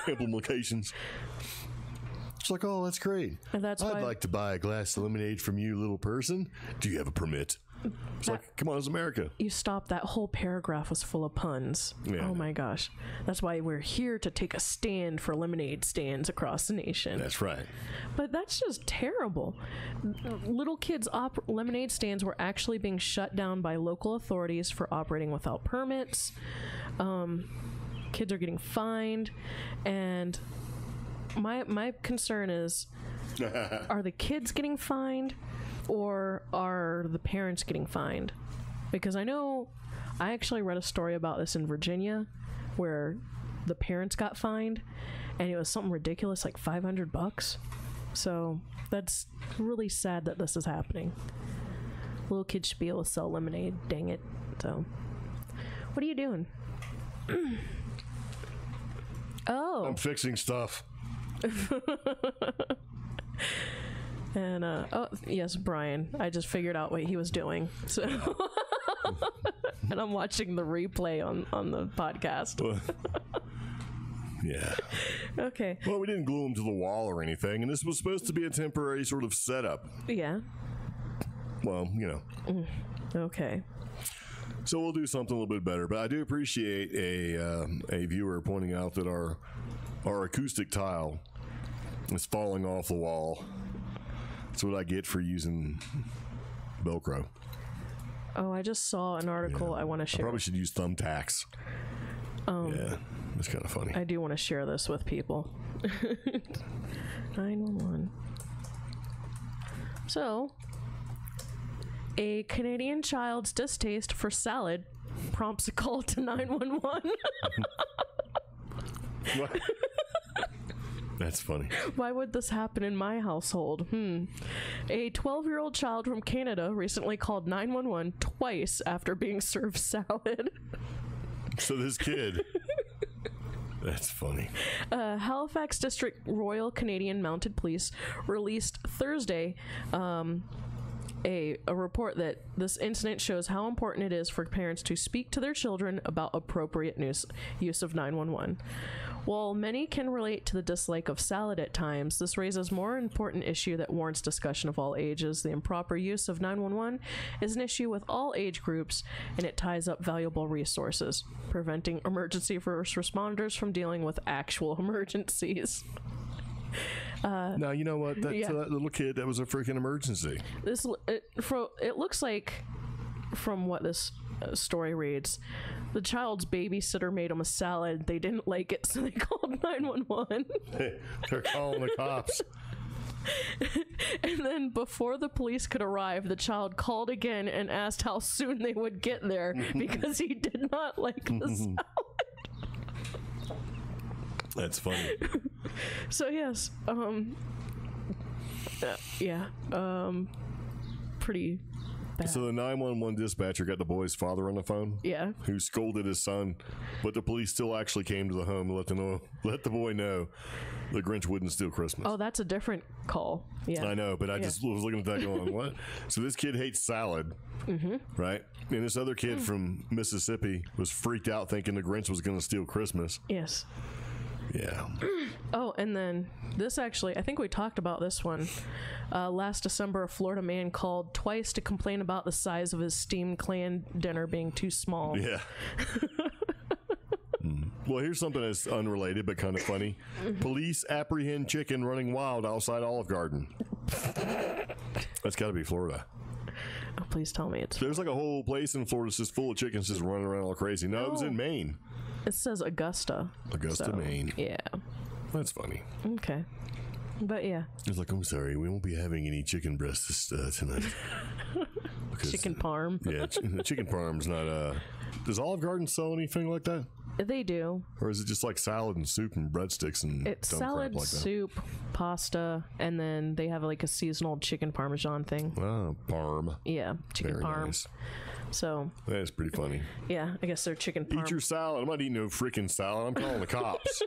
It's like, oh, that's great. And that's I'd like to buy a glass of lemonade from you, little person. Do you have a permit? It's like, come on, it's America. You stopped. That whole paragraph was full of puns. Yeah. Oh my gosh. That's why we're here to take a stand for lemonade stands across the nation. That's right. But that's just terrible. Little kids' lemonade stands were actually being shut down by local authorities for operating without permits. kids are getting fined, and my concern is, are the kids getting fined, or are the parents getting fined? Because I know I actually read a story about this in Virginia where the parents got fined, and it was something ridiculous, like $500. So that's really sad that this is happening. Little kids should be able to sell lemonade, dang it. So what are you doing? Oh, I'm fixing stuff. And oh yes, Brian, I just figured out what he was doing, so and I'm watching the replay on the podcast. Yeah. Okay. Well, we didn't glue them to the wall or anything, and this was supposed to be a temporary sort of setup. Yeah. Well, you know. Okay. So we'll do something a little bit better, but I do appreciate a viewer pointing out that our acoustic tile is falling off the wall. That's what I get for using Velcro. Oh, I just saw an article I want to share. I probably should use thumbtacks. Yeah, that's kind of funny. I do want to share this with people. 911. So, a Canadian child's distaste for salad prompts a call to 911. What? That's funny. Why would this happen in my household? A 12-year-old child from Canada recently called 911 twice after being served salad. So this kid... That's funny. Halifax District Royal Canadian Mounted Police released Thursday a report that this incident shows how important it is for parents to speak to their children about appropriate use of 911. While many can relate to the dislike of salad at times, this raises a more important issue that warrants discussion of all ages. The improper use of 911 is an issue with all age groups, and it ties up valuable resources, preventing emergency first responders from dealing with actual emergencies. Now, you know what? That little kid, that was a freaking emergency. It looks like, from what this story reads, the child's babysitter made him a salad. They didn't like it, so they called 911. They're calling the cops. And then before the police could arrive, the child called again and asked how soon they would get there because he did not like the salad. That's funny. So yes, pretty bad. So the 911 dispatcher got the boy's father on the phone. Yeah. Who scolded his son, but the police still actually came to the home to let the boy know the Grinch wouldn't steal Christmas. Oh, that's a different call. Yeah. I know, but I just was looking at that going, what? So this kid hates salad, right? And this other kid from Mississippi was freaked out thinking the Grinch was going to steal Christmas. Yes. Yeah. Oh, and then this actually, I think we talked about this one. Last December, a Florida man called twice to complain about the size of his steamed clam dinner being too small. Yeah. Well, here's something that's unrelated but kind of funny. Police apprehend chicken running wild outside Olive Garden. That's got to be Florida. Oh, please tell me it's... There's like a whole place in Florida that's just full of chickens just running around all crazy. No, it was in Maine. It says Augusta. Augusta, Maine. Yeah. That's funny. Okay. But yeah. It's like, I'm sorry, we won't be having any chicken breasts tonight. Because, chicken parm. Yeah, chicken parm's not... Does Olive Garden sell anything like that? They do. Or is it just like salad and soup and breadsticks and it's dumb salad, crap like that? soup, pasta, and then they have like a seasonal chicken parmesan thing. Oh, parm. Yeah, chicken Very parm. Nice. So that's pretty funny. Yeah, I guess they're chicken parm. Eat your salad. I'm not eating no freaking salad. I'm calling the cops.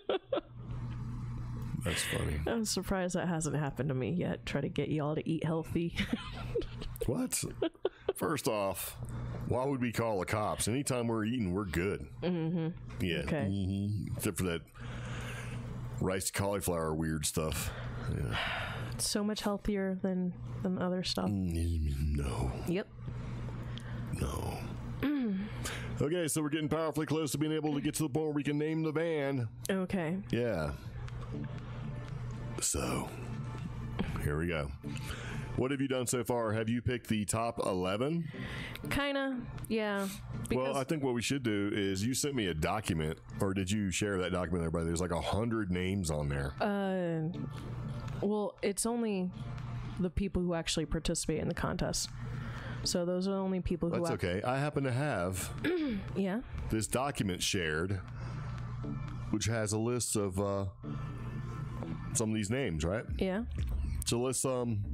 That's funny. I'm surprised that hasn't happened to me yet. Try to get y'all to eat healthy. What? First off, why would we call the cops? Anytime we're eating, we're good. Mm-hmm. Yeah. Okay. Mm-hmm. Except for that rice cauliflower weird stuff. Yeah. It's so much healthier than other stuff. No. Yep. No. Okay, so we're getting powerfully close to being able to get to the point where we can name the van. Okay. Yeah. So, here we go. What have you done so far? Have you picked the top 11? Kinda, yeah. Well, I think what we should do is you sent me a document, or did you share that document with everybody? There's like 100 names on there. Well, it's only the people who actually participate in the contest. So those are the only people who... That's okay. I happen to have yeah. this document shared, which has a list of some of these names, right? Yeah. So let's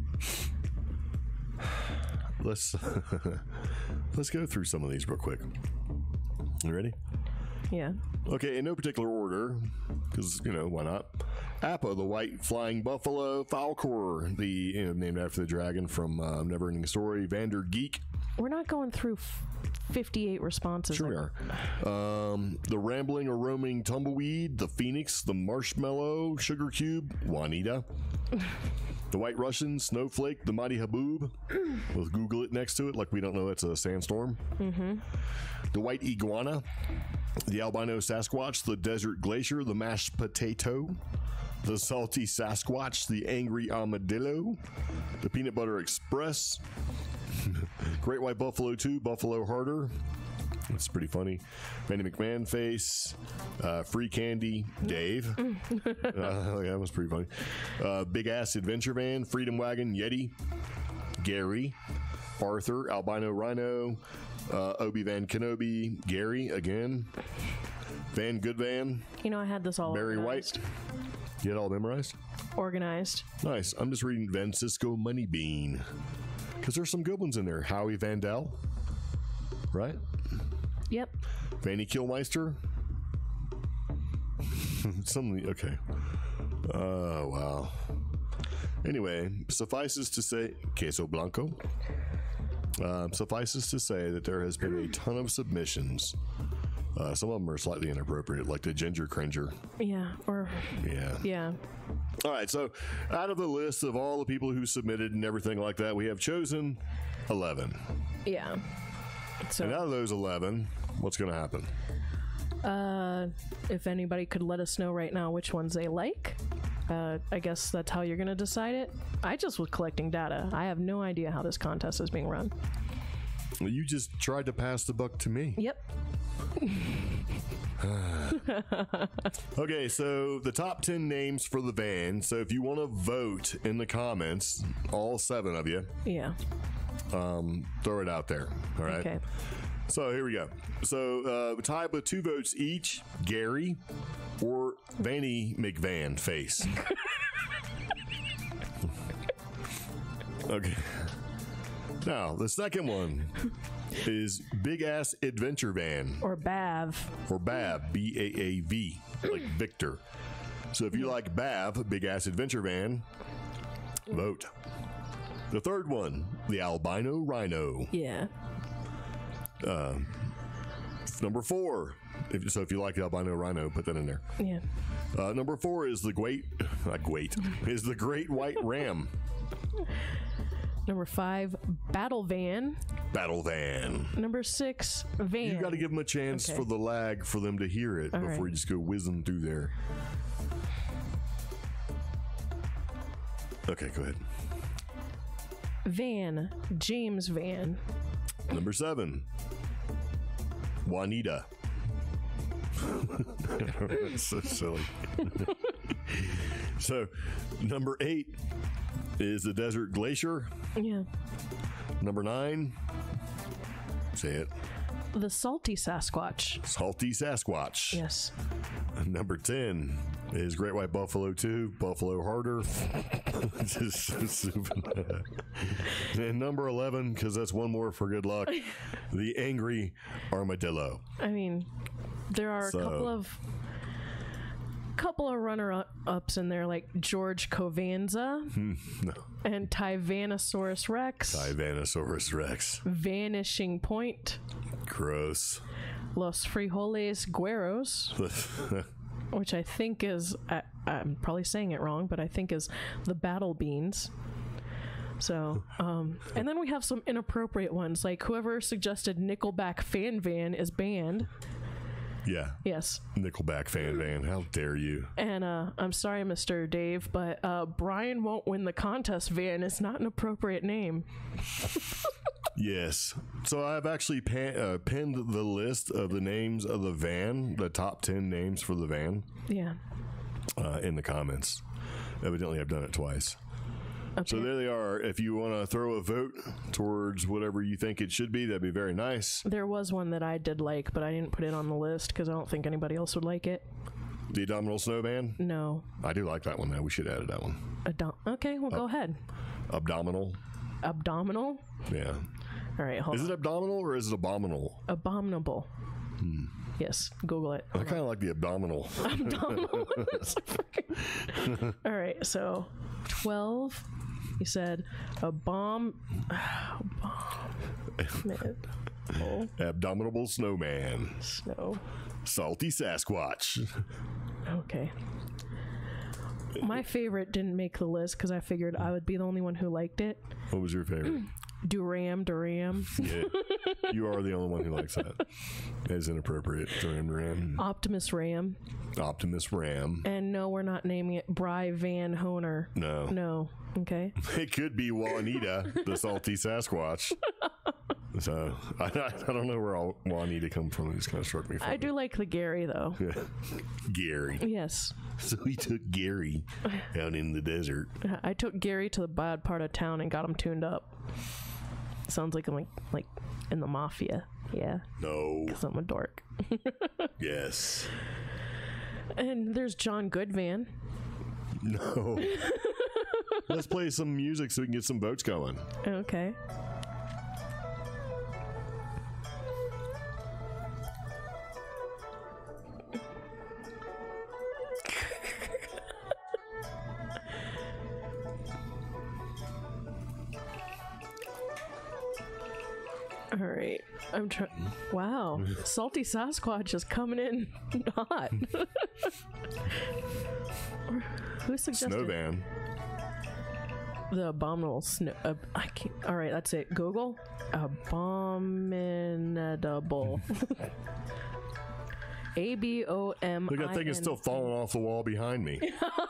let's go through some of these real quick. You ready? Yeah. Okay, in no particular order, because, why not? Appa, the white flying buffalo. Falcor, named after the dragon from Neverending Story. Vander Geek. We're not going through 58 responses. Sure we are. The rambling or roaming tumbleweed. The phoenix. The marshmallow. Sugar cube. Juanita. The White Russian, Snowflake, the Mighty Haboob, with Google it next to it, like we don't know it's a sandstorm. Mm-hmm. The White Iguana, the Albino Sasquatch, the Desert Glacier, the Mashed Potato, the Salty Sasquatch, the Angry Armadillo, the Peanut Butter Express, Great White Buffalo 2, Buffalo Harder. That's pretty funny. Vanny McVan Face, Free Candy, Dave. That was pretty funny. Big Ass Adventure Van, Freedom Wagon, Yeti, Gary, Arthur, Albino Rhino, Obi-Wan Kenobi, Gary again, Van Goodvan. I had this all Barry organized. White. You had it all memorized? Organized. Nice. I'm just reading Van Cisco Moneybean, because there's some good ones in there. Howie Vandal, right? Yep. Vanny Killmeister. Okay. Oh, wow. Anyway, suffices to say, Queso Blanco. Suffices to say that there has been a ton of submissions. Some of them are slightly inappropriate, like the Ginger Cringer. Yeah. Yeah. All right, so out of the list of all the people who submitted and everything like that, we have chosen 11. Yeah. So, and out of those 11, what's going to happen? If anybody could let us know right now which ones they like, I guess that's how you're going to decide it. I just was collecting data. I have no idea how this contest is being run. Well, you just tried to pass the buck to me. Yep. Okay, so the top 10 names for the van. So if you want to vote in the comments, all 7 of you, yeah, throw it out there. All right. Okay. So here we go. So tied with 2 votes each, Gary or Vanny McVan Face. Okay. Now, the second one is Big Ass Adventure Van. Or BAV. Or BAV, B-A-A-V, like Victor. So if you like BAV, Big Ass Adventure Van, vote. The third one, the Albino Rhino. Yeah. Number 4. If you like the Albino Rhino, put that in there. Yeah. Number 4 is the Great White Ram. Number 5, Battle Van. Battle Van. Number 6, Van. You got to give them a chance for the lag for them to hear it before you just go whizzing through there. Okay, go ahead. Van. James Van. Number 7, Juanita. That's so silly. So, number 8 is the Desert Glacier. Yeah. Number 9, say it. The Salty Sasquatch. Salty Sasquatch. Yes. Number 10 is Great White Buffalo 2, Buffalo Harder. Just so stupid. And number 11, because that's one more for good luck, the Angry Armadillo. I mean, there are a couple of runner-ups in there, like George Covanza and Tyrannosaurus Rex. Tyrannosaurus Rex. Vanishing Point. Gross. Los Frijoles Gueros, which I think is, I'm probably saying it wrong, but I think is the Battle Beans. So, and then we have some inappropriate ones, like whoever suggested Nickelback Fan Van is banned. Yeah. Yes. Nickelback fan van. How dare you? And I'm sorry, Mr. Dave, but Brian won't win the contest van. It's not an appropriate name. Yes. So I've actually pinned the list of the names of the van, the top 10 names for the van. Yeah. In the comments. Evidently, I've done it twice. Okay. So there they are. If you want to throw a vote towards whatever you think it should be, that'd be very nice. There was one that I did like, but I didn't put it on the list because I don't think anybody else would like it. The Abdominal Snowman? No. I do like that one, though. We should have added that one. Okay, well, go ahead. Abdominal? Abdominal? Yeah. All right, hold on. Is it abdominal or is it abominable? Abominable. Yes, Google it. I kind of like the abdominal. Abdominal. All right, so 12. You said Abdominable Snowman. Snow. Salty Sasquatch. Okay. My favorite didn't make the list because I figured I would be the only one who liked it. What was your favorite? Duram. Yeah, you are the only one who likes that. That is inappropriate. Duram. Optimus Ram. Optimus Ram. And no, we're not naming it Bry Van Honer. No. No. Okay. It could be Juanita, the Salty Sasquatch. So I don't know where all Juanita come from. It just kind of struck me funny. I do like the Gary though. Gary. Yes. So we took Gary out in the desert. I took Gary to the bad part of town and got him tuned up. Sounds like I'm like in the mafia. Yeah. No. Because I'm a dork. Yes. And there's John Goodvan. No. Let's play some music so we can get some votes going. Okay. All right. I'm trying. Wow. Salty Sasquatch is coming in hot. Who suggested? Snowman. The abominable snow. I can't. All right, that's it. Google. Abominable. ABOM. Look, that thing is still falling off the wall behind me.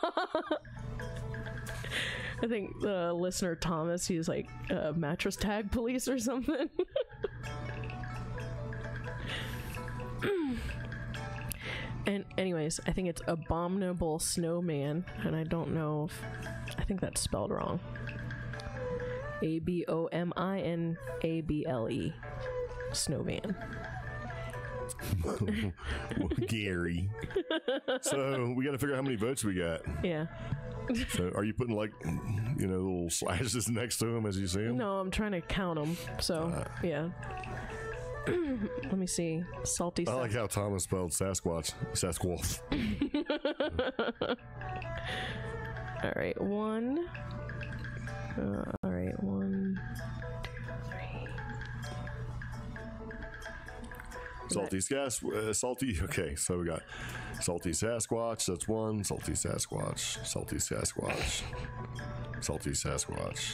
I think the listener Thomas, he's like mattress tag police or something. And anyways, I think it's Abominable Snowman, and I don't know if I think that's spelled wrong. ABOMINABLE. Snowman. Gary. So we got to figure out how many votes we got. Yeah. So are you putting little slashes next to him as you see him? No, I'm trying to count them. So yeah. Let me see. Salty. I like how Thomas spelled Sasquatch. Sasquatch. All right, 1. All right, 1, 2, 3. Salty. Okay, so we got Salty Sasquatch. That's 1. Salty Sasquatch. Salty Sasquatch. Salty Sasquatch.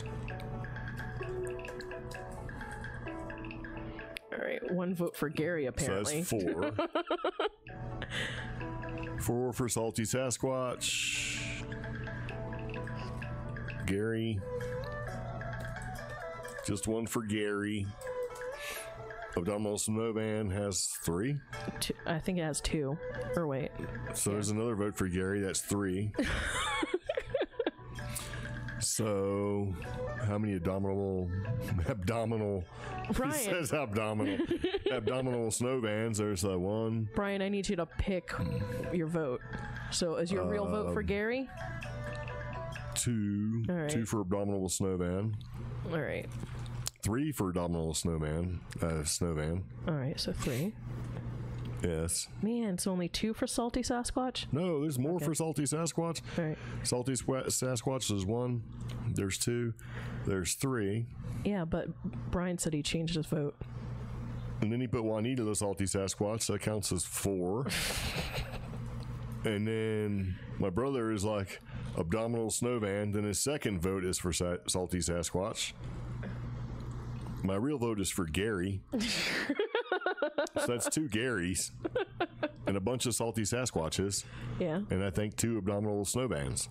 All right, 1 vote for Gary apparently. So that's 4. 4 for Salty Sasquatch. Gary. Just 1 for Gary. Abdominal Snowman has 3. I think it has 2. Or wait. So there's another vote for Gary. That's 3. So how many abdominal Brian. It says abdominal snowvans. There's 1. Brian, I need you to pick your vote. So is your real vote for Gary? 2. All right. 2 for abdominal snowman. All right. 3 for abdominal snowman. Snowvan. All right, so 3. Yes. Man, it's only 2 for Salty Sasquatch? No, there's more for Salty Sasquatch. All right. Salty Sasquatch is 1. There's 2. There's 3. Yeah, but Brian said he changed his vote. And then he put Juanita the Salty Sasquatch. So that counts as 4. And then my brother is like abdominal snowman. Then his second vote is for Salty Sasquatch. My real vote is for Gary. So that's 2 Garys. and a bunch of salty Sasquatches. Yeah. And I think 2 abdominal snowbands.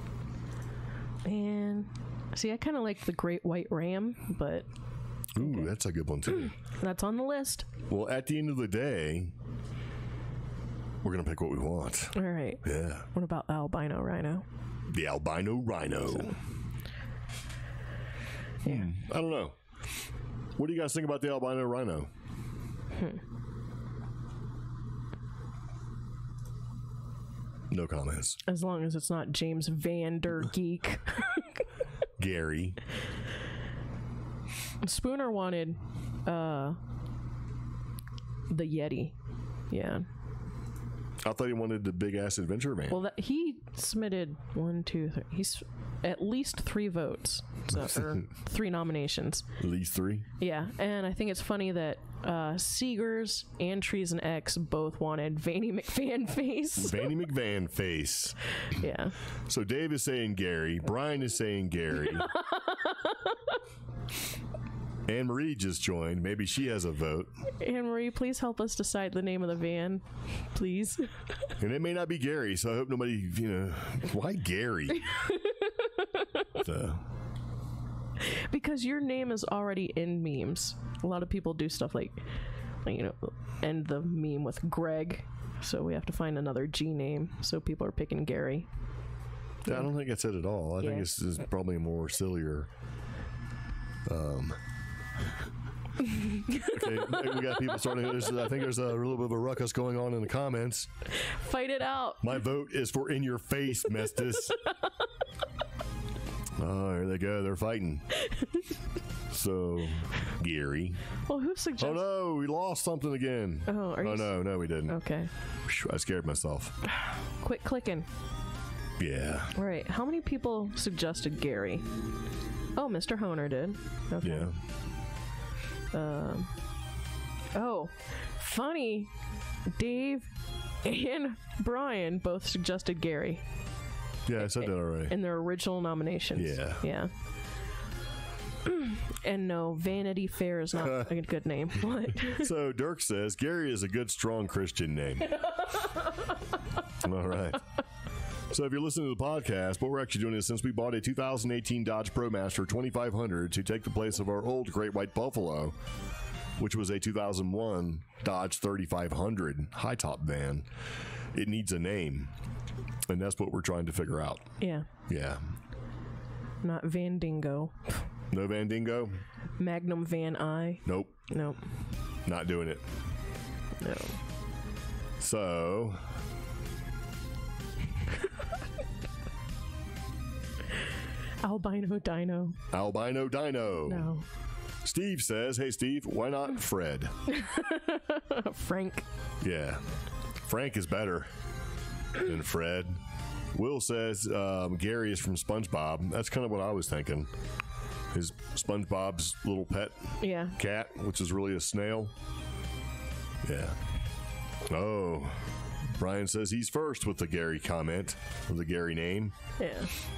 And see, I kind of like the great white ram, but Ooh, that's a good one too. that's on the list. Well, at the end of the day, we're going to pick what we want. All right. Yeah. What about the albino rhino? The albino rhino. Yeah. I don't know. What do you guys think about the albino rhino? No comments. As long as it's not James Van Der Geek. Gary. Spooner wanted the Yeti. Yeah. I thought he wanted the big ass adventure van. Well, he submitted 1, 2, 3. He's at least 3 votes, so, or 3 nominations. At least 3. Yeah, and I think it's funny that Seegers and Trees and X both wanted Vanny McVan Face. Vanny McVan Face. Yeah. So Dave is saying Gary. Brian is saying Gary. Anne Marie just joined. Maybe she has a vote. Anne Marie, please help us decide the name of the van, please. And it may not be Gary, so I hope nobody, why Gary? Because your name is already in memes. A lot of people do stuff like end the meme with Greg, so we have to find another G name, so people are picking Gary. Yeah, I don't think that's it at all. I think this is probably a more sillier. Okay, we got people starting. I think there's a little bit of a ruckus going on in the comments. Fight it out. My vote is for in your face, Mestis. Oh, there they go. They're fighting. So, Gary. Well, who suggested? Oh no, we lost something again. Oh, no, we didn't. Okay. Whew, I scared myself. Quit clicking. Yeah. All right. How many people suggested Gary? Oh, Mr. Honer did. Okay. Yeah. Oh, funny. Dave and Brian both suggested Gary. Yeah, I said that already. In their original nominations. Yeah. Yeah. And no, Vanity Fair is not a good name. What? So Dirk says Gary is a good, strong Christian name. All right. So if you're listening to the podcast, what we're actually doing is, since we bought a 2018 Dodge ProMaster 2500 to take the place of our old Great White Buffalo, which was a 2001 Dodge 3500 high top van, it needs a name. And that's what we're trying to figure out. Yeah. Yeah. Not Van Dingo. No Van Dingo? Magnum Van I. Nope. Nope. Not doing it. No. So... Albino Dino. Albino Dino. No. Steve says, hey Steve, why not Fred? Frank. Yeah. Frank is better than Fred. Will says Gary is from SpongeBob. That's kind of what I was thinking. His SpongeBob's little pet cat, which is really a snail. Yeah. Oh. Brian says he's first with the Gary comment, with the Gary name. Yeah.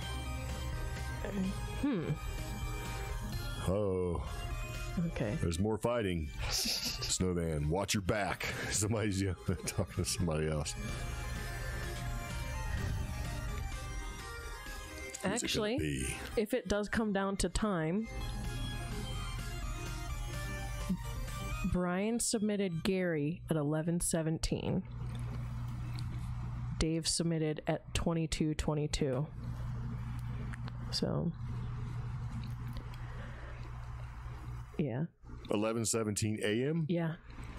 Oh. Okay. There's more fighting. Snowman, watch your back. Somebody's talking to somebody else. Actually, if it does come down to time, Brian submitted Gary at 11:17. Dave submitted at 22:22. So, yeah. 11:17 a.m.? Yeah.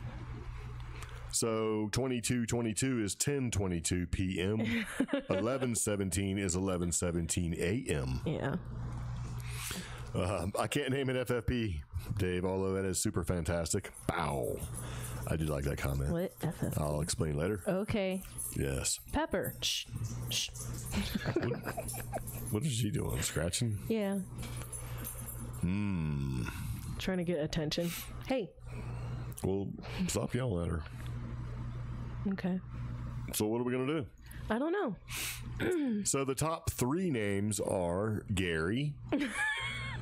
So 22:22 is 10:22 p.m. 11:17 is 11:17 a.m. Yeah. I can't name an FFP, Dave, although that is super fantastic. Bow. I do like that comment. What FFP? I'll explain later. Okay. Yes. Pepper. Shh. Shh. What is she doing? Scratching? Yeah. Trying to get attention. Hey. Well, stop yelling at her. Okay. So what are we going to do? I don't know. So the top 3 names are Gary,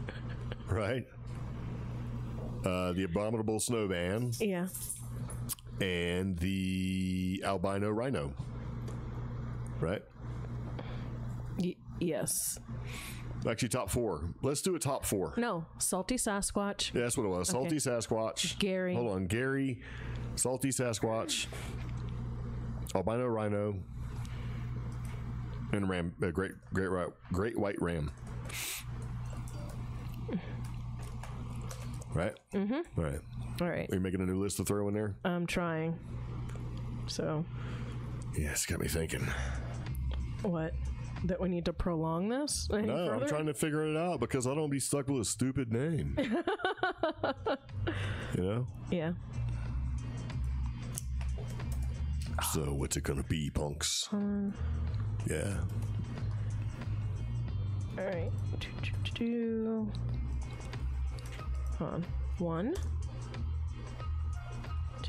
right? The Abominable Snowman, Yeah. and the albino rhino. Right? Yes. Actually, top 4. Let's do a top 4. No, Salty Sasquatch. Yeah, that's what it was. Salty Sasquatch. Gary. Hold on. Gary, Salty Sasquatch, albino rhino, and ram. Great white ram. Right? Mm-hmm. All right. All right. Are you making a new list to throw in there? I'm trying. So. Yeah, it's got me thinking. What? That we need to prolong this? No, further? I'm trying to figure it out because I don't be stuck with a stupid name. You know? Yeah. So what's it gonna be, punks? Yeah. All right. Hold on. 1. 2.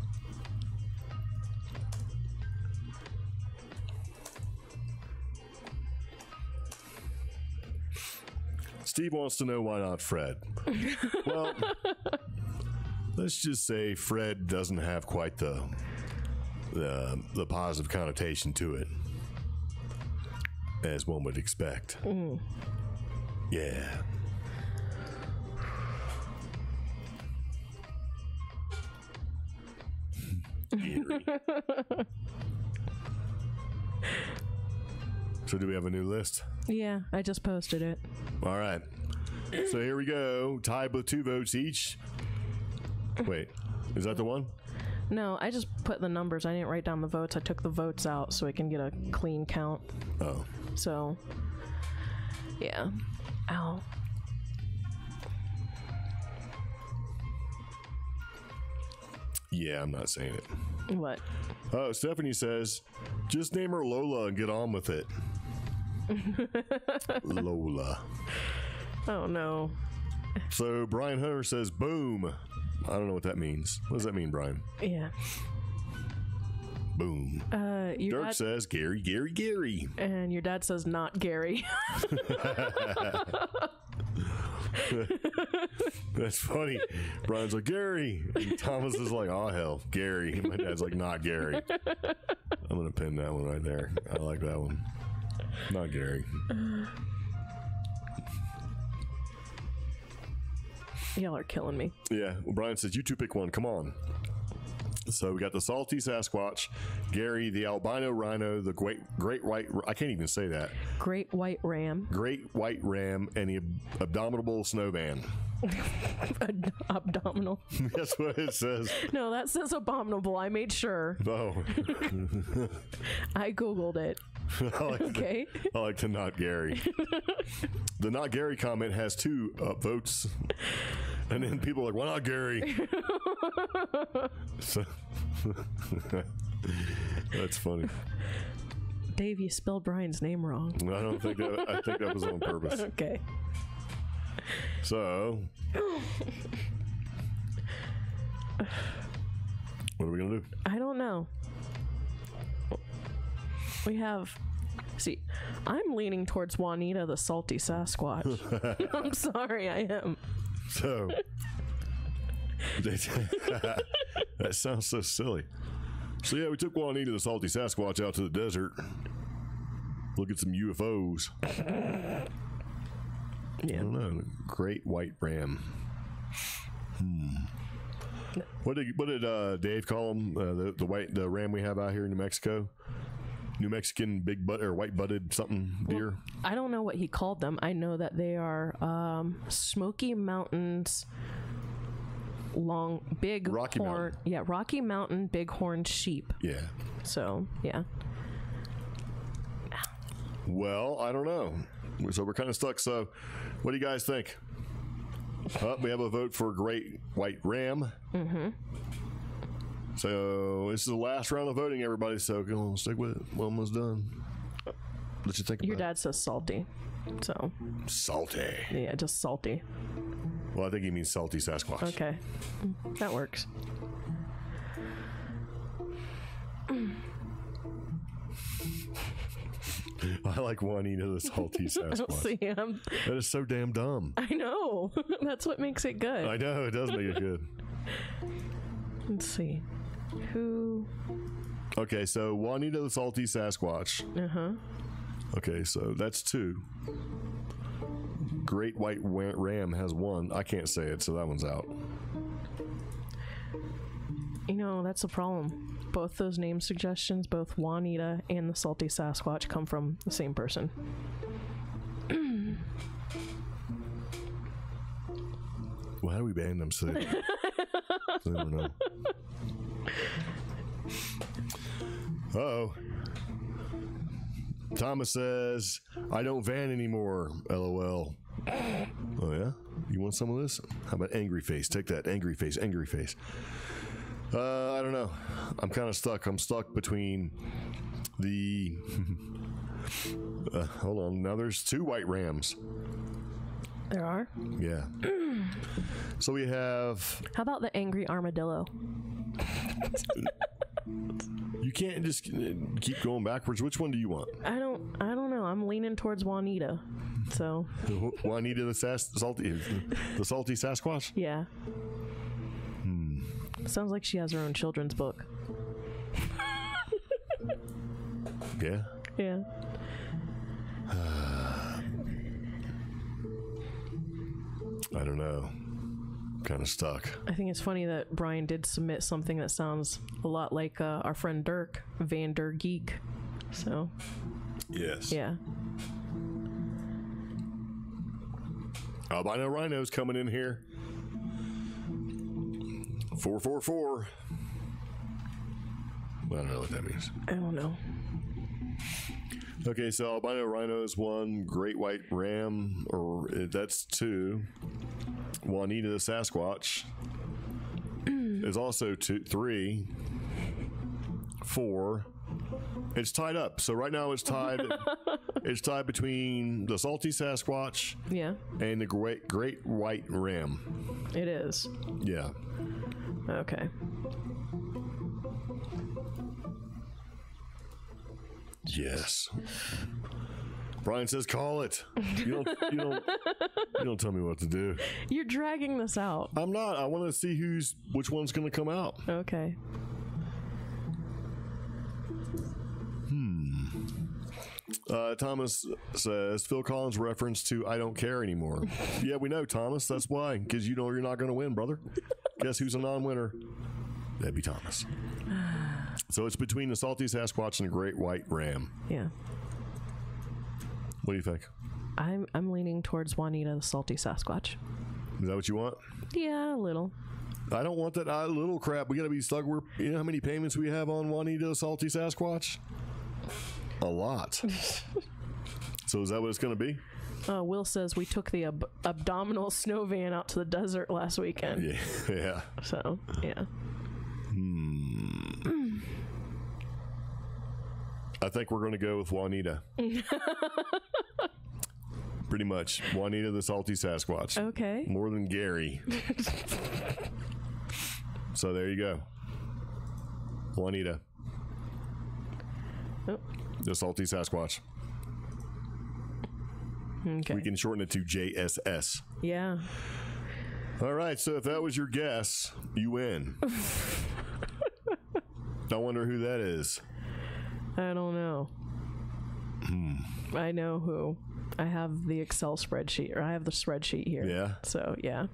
Steve wants to know why not Fred. Well, let's just say Fred doesn't have quite the positive connotation to it as one would expect. Yeah. Eerie. So do we have a new list? Yeah, I just posted it. All right. So here we go. Tied with 2 votes each. Wait, is that the one? No, I just put the numbers. I didn't write down the votes. I took the votes out so I can get a clean count. Oh. So, yeah. Ow. Yeah, I'm not saying it. What? Oh, Stephanie says, just name her Lola and get on with it. Lola. Oh, no. So Brian Hunter says, boom. I don't know what that means. What does that mean, Brian? Yeah. Boom. Your Dirk dad, says, Gary, Gary, Gary. and your dad says not Gary. That's funny. Brian's like, Gary. And Thomas is like, oh, hell, Gary. And my dad's like, not Gary. I'm going to pin that one right there. I like that one. Not Gary. Y'all are killing me. Yeah. Well, Brian says, you 2 pick one. Come on. So we got the Salty Sasquatch, Gary, the albino rhino, the great white, I can't even say that. Great White Ram. Great white ram, and the abominable snowman. Abdominal. That's what it says. No, that says abominable. I made sure. Oh. I Googled it. Okay. I like the not Gary. The not Gary comment has 2 votes. And then people are like, why not Gary? So, that's funny. Dave, you spelled Brian's name wrong. I don't think that. I think that was on purpose. Okay. So, what are we gonna do? I don't know. We have. See, I'm leaning towards Juanita the Salty Sasquatch. I'm sorry, I am. So, that sounds so silly. So yeah, we took Juanita the Salty Sasquatch out to the desert. Look at some UFOs. Yeah. I don't know. Great white ram. What did Dave call them? The ram we have out here in New Mexico? New Mexican big butt or white butted something deer. Well, I don't know what he called them. I know that they are Smoky Mountains big Rocky horn. Mountain. Yeah, Rocky Mountain bighorn sheep. Yeah. So yeah. Well, I don't know. So we're kind of stuck. So, what do you guys think? We have a vote for Great White Ram. Mm-hmm. So this is the last round of voting, everybody. So go on, stick with it. We're almost done. What you think about Your dad says salty. So salty? yeah, just salty. Well, I think he means Salty Sasquatch. Okay. That works. I like Juanita the Salty Sasquatch. See, That is so damn dumb. I know. That's what makes it good. I know, it does make it good. Let's see. Who? Okay, so Juanita the Salty Sasquatch. Okay, so that's 2. Great White Ram has 1. I can't say it, so that one's out. You know, that's a problem. Both those name suggestions, both Juanita and the Salty Sasquatch, come from the same person. Well, how do we ban them so they don't know? Uh-oh. Thomas says, I don't van anymore, LOL. Oh, yeah? You want some of this? How about angry face? Take that, angry face, angry face. I don't know. I'm kind of stuck. I'm stuck between the... hold on. Now there's 2 white rams. There are? Yeah. So we have... How about the angry armadillo? You can't just keep going backwards. Which one do you want? I don't know. I'm leaning towards Juanita. So Juanita the salty Sasquatch? yeah. Sounds like she has her own children's book. Yeah. Yeah. I don't know. Kind of stuck. I think it's funny that Brian did submit something that sounds a lot like our friend Dirk, Van Der Geek. So Yes. yeah. Albino Rhino's coming in here. 444. I don't know what that means. I don't know. Okay, so Albino Rhino is 1. Great White Ram, or that's 2. Juanita the Sasquatch is also 3. 4. It's tied up. So right now it's tied. It's tied between the Salty Sasquatch, Yeah, and the Great White Ram. it is. Yeah. Okay. Yes. Brian says, "Call it." You don't tell me what to do. You're dragging this out. I'm not. I want to see which one's going to come out. Okay. Thomas says Phil Collins reference to "I don't care anymore." Yeah, we know, Thomas. That's why, because you know you're not going to win, brother. Guess who's a non-winner? That'd be Thomas. So it's between the Salty Sasquatch and the Great White Ram. Yeah. What do you think? I'm leaning towards Juanita the Salty Sasquatch. Is that what you want? Yeah, a little. I don't want that little crap. We got to be stuck. You know how many payments we have on Juanita the Salty Sasquatch? A lot. So is that what it's going to be? Will says we took the abdominal snow van out to the desert last weekend. Yeah. Yeah. So, yeah. I think we're going to go with Juanita. Pretty much. Juanita the Salty Sasquatch. Okay. More than Gary. So there you go. Juanita. Oh. The Salty Sasquatch. Okay. We can shorten it to JSS. Yeah. All right, so if that was your guess, you win. I wonder who that is. I don't know. I know who. I have the Excel spreadsheet, or I have the spreadsheet here. Yeah. So, yeah.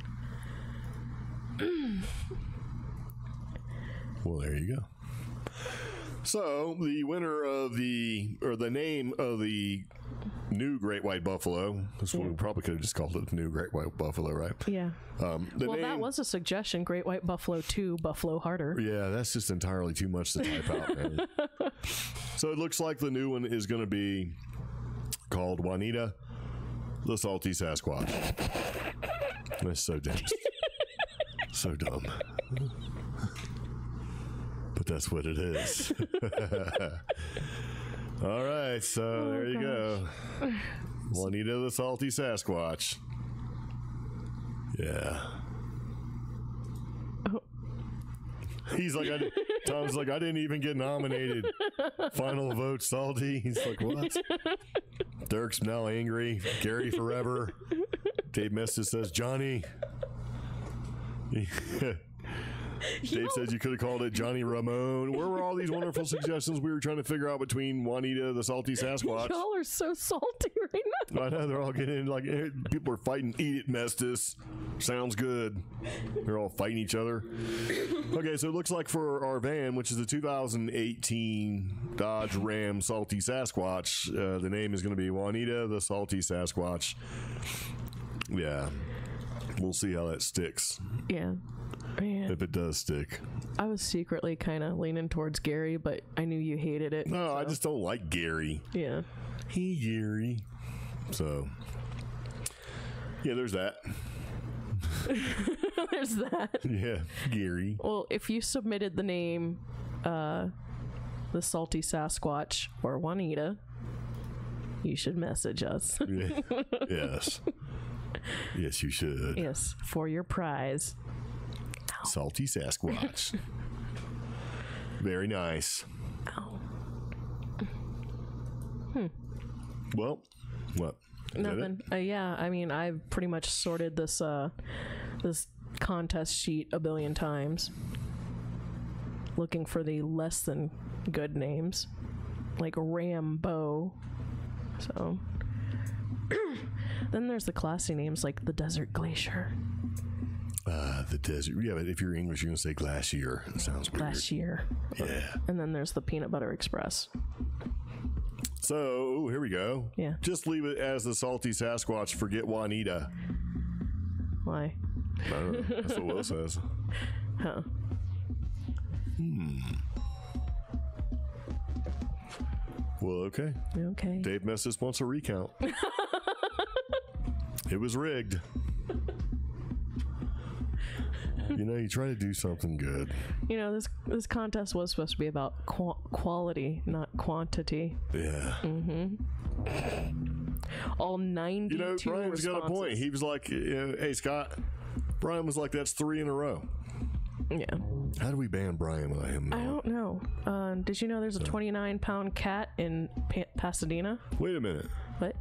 Well, there you go. So the winner of the name of the new Great White Buffalo. That's what we probably could have just called it the new Great White Buffalo, right? Yeah. That was a suggestion. Great White Buffalo 2, Buffalo Harder. Yeah, that's just entirely too much to type out, man. So it looks like the new one is going to be called Juanita the Salty Sasquatch. That's so dumb. So dumb. But that's what it is. All right, so there you go. Juanita the Salty Sasquatch. Yeah. Oh. He's like, Tom's like, I didn't even get nominated. Final vote, Salty. He's like, what? Dirk's now angry. Gary forever. Dave Mestis says, Johnny. Dave says you could have called it Johnny Ramone. Where were all these wonderful suggestions we were trying to figure out between Juanita the Salty Sasquatch? Y'all are so salty right now. I know, they're all getting like, people are fighting. Eat it, Mestis. Sounds good. They're all fighting each other. Okay, so it looks like for our van, which is a 2018 Dodge Ram Salty Sasquatch, the name is going to be Juanita the Salty Sasquatch. Yeah. We'll see how that sticks. Yeah. Man. If it does stick. I was secretly kind of leaning towards Gary, but I knew you hated it. No, so. I just don't like Gary. Yeah. Hey, Gary. So, yeah, there's that. There's that. Yeah, Gary. Well, if you submitted the name, the Salty Sasquatch or Juanita, you should message us. Yeah. Yes. Yes, you should. Yes, for your prize. Salty Sasquatch. Very nice. Ow. Well, what? Is that Nothing. Yeah, I mean, I've pretty much sorted this this contest sheet a billion times, looking for the less than good names, like Rambo. So then there's the classy names like the Desert Glacier. The desert. Yeah, but if you're English, you're going to say glacier. It sounds weird. Glacier. Yeah. And then there's the Peanut Butter Express. So, here we go. Yeah. Just leave it as the Salty Sasquatch. Forget Juanita. Why? I don't know. That's what Will says. Huh. Well, okay. Okay. Dave Messis wants a recount. It was rigged. You know, you try to do something good. You know, this contest was supposed to be about quality, not quantity. Yeah. All 92 You know, Brian's responses. got a point. He was like, hey, Scott. Brian was like, that's 3 in a row. Yeah. How do we ban Brian without him? I don't know. Did you know there's a 29-pound cat in Pasadena? Wait a minute. What?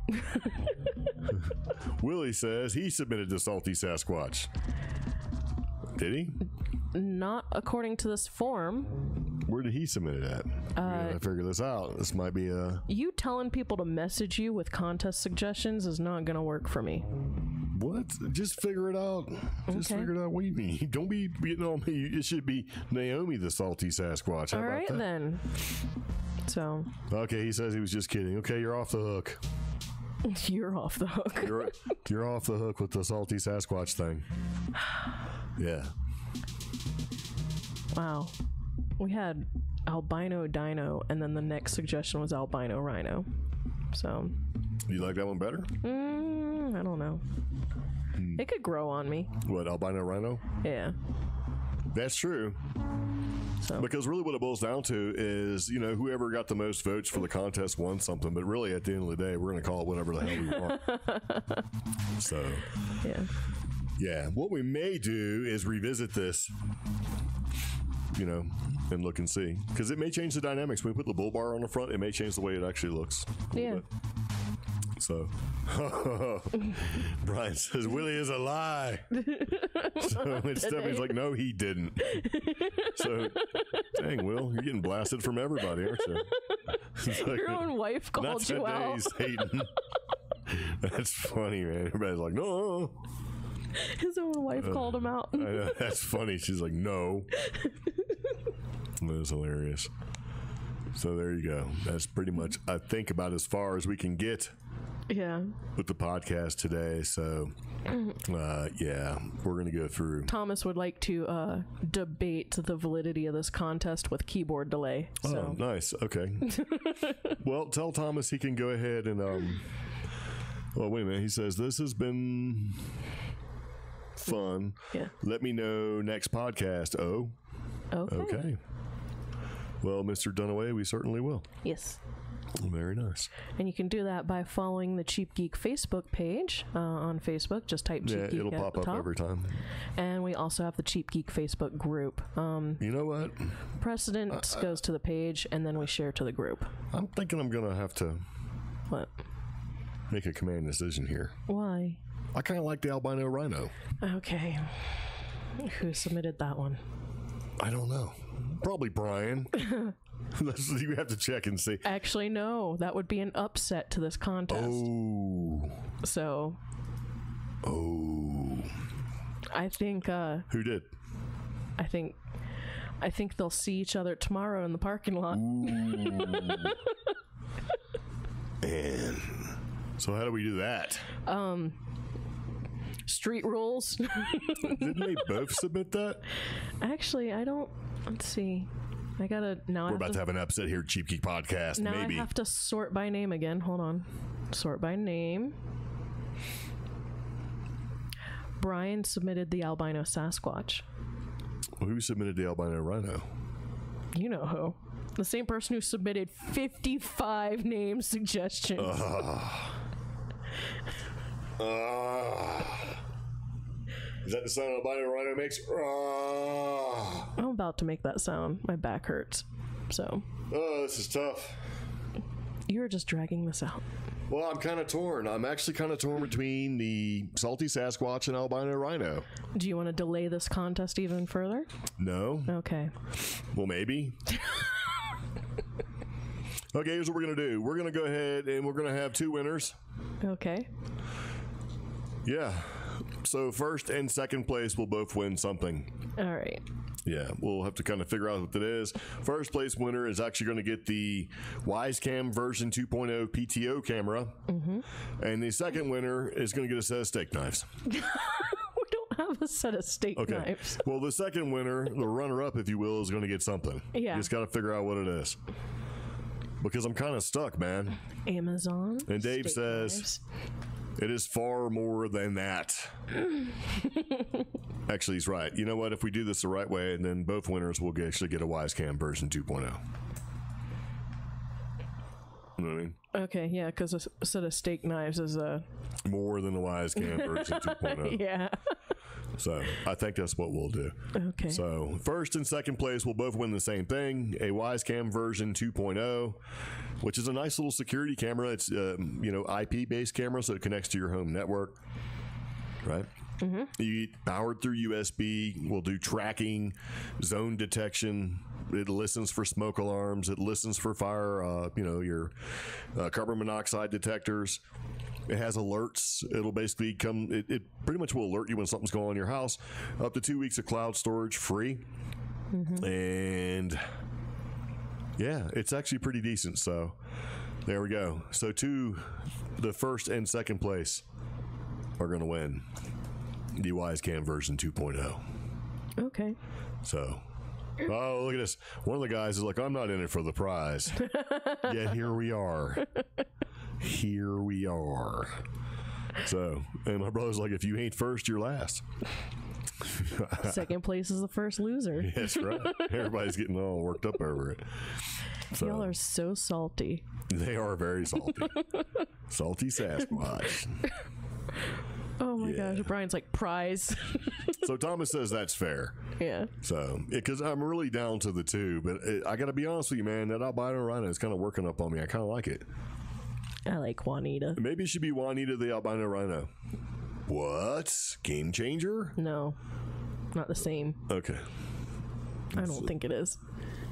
Willie says he submitted to Salty Sasquatch. Did he? Not according to this form. Where did he submit it at? We gotta figure this out. This might be a... You telling people to message you with contest suggestions is not going to work for me. What? Just figure it out. Just Okay. figure it out. What do you mean? Don't be getting on me. It should be Naomi the Salty Sasquatch. How All about right, that? then. So, Okay, he says he was just kidding. Okay, you're off the hook. you're off the hook. You're off the hook with the Salty Sasquatch thing. Yeah. Wow. We had albino dino, and then the next suggestion was albino rhino. So, You like that one better? I don't know. It could grow on me. What, albino rhino? Yeah. That's true. So, Because really what it boils down to is, you know, whoever got the most votes for the contest won something. But really, at the end of the day, we're going to call it whatever the hell we want. So, yeah. yeah. What we may do is revisit this, you know, and look and see. Because it may change the dynamics. When we put the bull bar on the front, it may change the way it actually looks. A little Yeah. bit. So, Brian says, Willie is a lie. So Stephanie's like, no, he didn't. So, dang, Will, you're getting blasted from everybody, aren't you? It's like, Your own wife not called you today, out. he's hating. That's funny, man. Everybody's like, no. His own wife called him out. I know, that's funny. She's like, no. That was hilarious. So there you go. That's pretty much, I think, about as far as we can get Yeah. with the podcast today. So, yeah, we're going to go through. Thomas would like to debate the validity of this contest with keyboard delay. So. Oh, nice. Okay. Well, tell Thomas he can go ahead and, well, wait a minute. He says, this has been fun. Yeah. Let me know next podcast. Oh, okay. Well, Mr. Dunaway, we certainly will. Yes. Very nice. And you can do that by following the Cheap Geek Facebook page on Facebook. Just type Cheap Yeah, Geek it'll at pop the up top. every time. And we also have the Cheap Geek Facebook group. You know what? Precedence goes to the page, and then we share to the group. I'm thinking I'm going to have to What? make a command decision here. Why? I kind of like the albino rhino. Okay. Who submitted that one? I don't know. Probably Brian. You have to check and see. Actually, no. That would be an upset to this contest. Oh. So. Oh. I think. Who did? I think they'll see each other tomorrow in the parking lot. And so how do we do that? Street rules. Didn't they both submit that? Actually, I don't. Let's see. I gotta now. We're about to have an upset here, CheapGeek Podcast. Now maybe I have to sort by name again. Hold on. Sort by name. Brian submitted the albino Sasquatch. Who submitted the albino rhino? You know who. The same person who submitted 55 name suggestions. Is that the sound albino rhino makes? I'm about to make that sound. My back hurts. So. Oh, this is tough. You're just dragging this out. Well, I'm kind of torn. I'm actually kind of torn between the salty Sasquatch and albino rhino. Do you want to delay this contest even further? No. Okay. Well, maybe. Okay, here's what we're going to do. We're going to go ahead and we're going to have 2 winners. Okay. Yeah. So first and second place will both win something. All right. Yeah, we'll have to kind of figure out what that is. First place winner is actually going to get the Wisecam version 2.0 PTO camera. Mm-hmm. And the second winner is going to get a set of steak knives. We don't have a set of steak knives. Well, the second winner, the runner-up, if you will, is going to get something. Yeah. You just got to figure out what it is. Because I'm kind of stuck, man. Amazon. And Dave says... knives. It is far more than that. Actually, he's right. You know what? If we do this the right way, and then both winners will actually get a Wisecam version 2.0. You know what I mean? Okay, yeah, because a set of steak knives is a... More than a Wisecam version 2.0. Yeah. So I think that's what we'll do. Okay. So first and second place will both win the same thing, a Wisecam version 2.0, which is a nice little security camera. It's IP-based camera, so it connects to your home network, right? Mm-hmm. You powered through USB. Will do tracking, zone detection. It listens for smoke alarms. It listens for fire. Your carbon monoxide detectors. It has alerts. It'll basically come, it pretty much will alert you when something's going on in your house. Up to 2 weeks of cloud storage free. Mm-hmm. And yeah, it's actually pretty decent. So there we go. So the first and second place are going to win the Wisecam version 2.0. Okay. So, oh, look at this. One of the guys is like, I'm not in it for the prize. Yet here we are. Here we are. So, and my brother's like, if you ain't first, you're last. Second place is the first loser. That's right. Everybody's getting all worked up over it. So, y'all are so salty. They are very salty. Salty Sasquatch. Oh my gosh. Brian's like, prize. So Thomas says that's fair. Yeah. So, because I'm really down to the 2, but I got to be honest with you, man, that albino rhino is kind of working up on me. I kind of like it. I like Juanita. Maybe it should be Juanita the albino rhino. What? Game changer? No. Not the same. Okay. I don't think it is.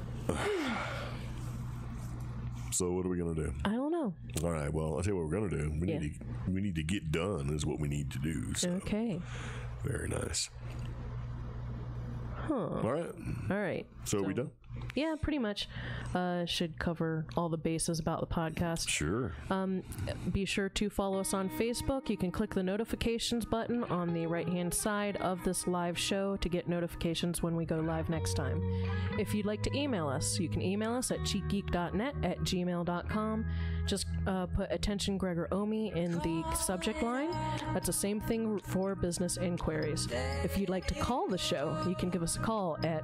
So what are we going to do? I don't know. All right. Well, I'll tell you what we're going to do. We need to get done is what we need to do. So. Okay. Very nice. Huh. All right. All right. So are we done? Yeah, pretty much. Should cover all the bases about the podcast. Sure. Be sure to follow us on Facebook. You can click the notifications button on the right-hand side of this live show to get notifications when we go live next time. If you'd like to email us, you can email us at cheapgeek.net@gmail.com. Just put attention Gregor Omi in the subject line. That's the same thing for business inquiries. If you'd like to call the show, you can give us a call at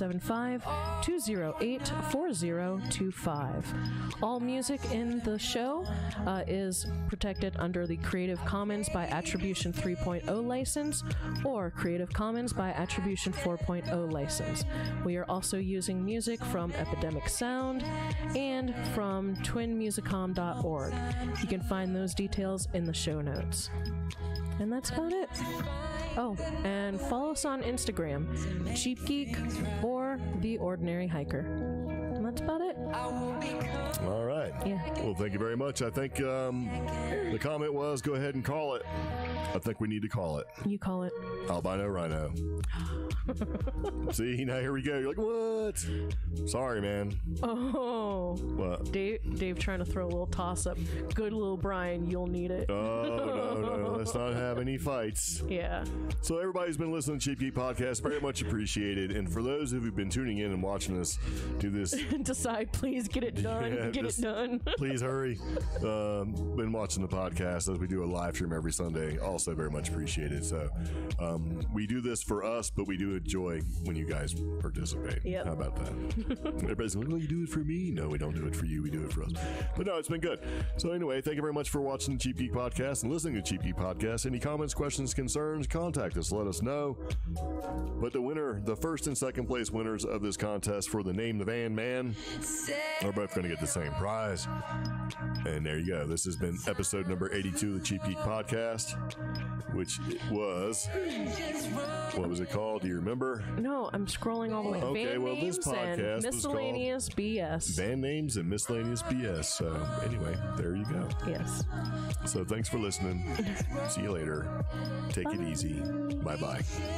575-208-4025. All music in the show is protected under the Creative Commons by Attribution 3.0 license or Creative Commons by Attribution 4.0 license. We are also using music from Epidemic Sound and from twinmusicom.org. You can find those details in the show notes. And that's about it. Oh, and follow us on Instagram, CheapGeek or The Ordinary Hiker. And that's about it. All right. Yeah. Well, thank you very much. I think the comment was go ahead and call it. I think we need to call it. You call it. Albino Rhino. See, now here we go. You're like, what? Sorry, man. Oh. What? Dave trying to throw a little toss up. Good little Brian, you'll need it. Oh, no. Let's not have any fights. Yeah. So everybody's been listening to Cheap Geek Podcast. Very much appreciated. And for those who've been tuning in and watching us do this, decide, please get it done. Yeah, get it done. Please hurry. Been watching the podcast as we do a live stream every Sunday. Also very much appreciated. So we do this for us, but we do enjoy when you guys participate. Yep. How about that? Everybody's like, well, you do it for me. No, we don't do it for you. We do it for us. But no, it's been good. So anyway, thank you very much for watching the Cheap Geek Podcast and listening to Cheap Geek Podcast. Any comments, questions, concerns, contact us. Let us know. But the first and second place winners of this contest for the Name the Van Man are both going to get the same prize. And there you go. This has been episode number 82 of the Cheap Geek Podcast, which was, what was it called? Do you remember? No, I'm scrolling all the way. Okay, Van well, this names and podcast was miscellaneous BS. Van Names and Miscellaneous BS. So anyway, there you go. Yes. So thanks for listening. See you later. Take it easy. Bye-bye.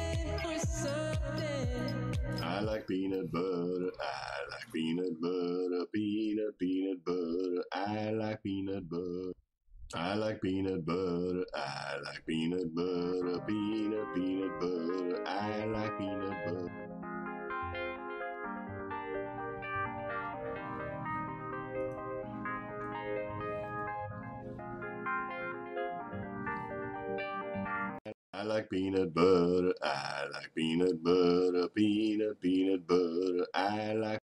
I like peanut butter. I like peanut butter. Peanut butter. I like peanut butter. I like peanut butter. I like peanut butter. Peanut butter. I like peanut butter. I like peanut butter. I like peanut butter. Peanut butter. I like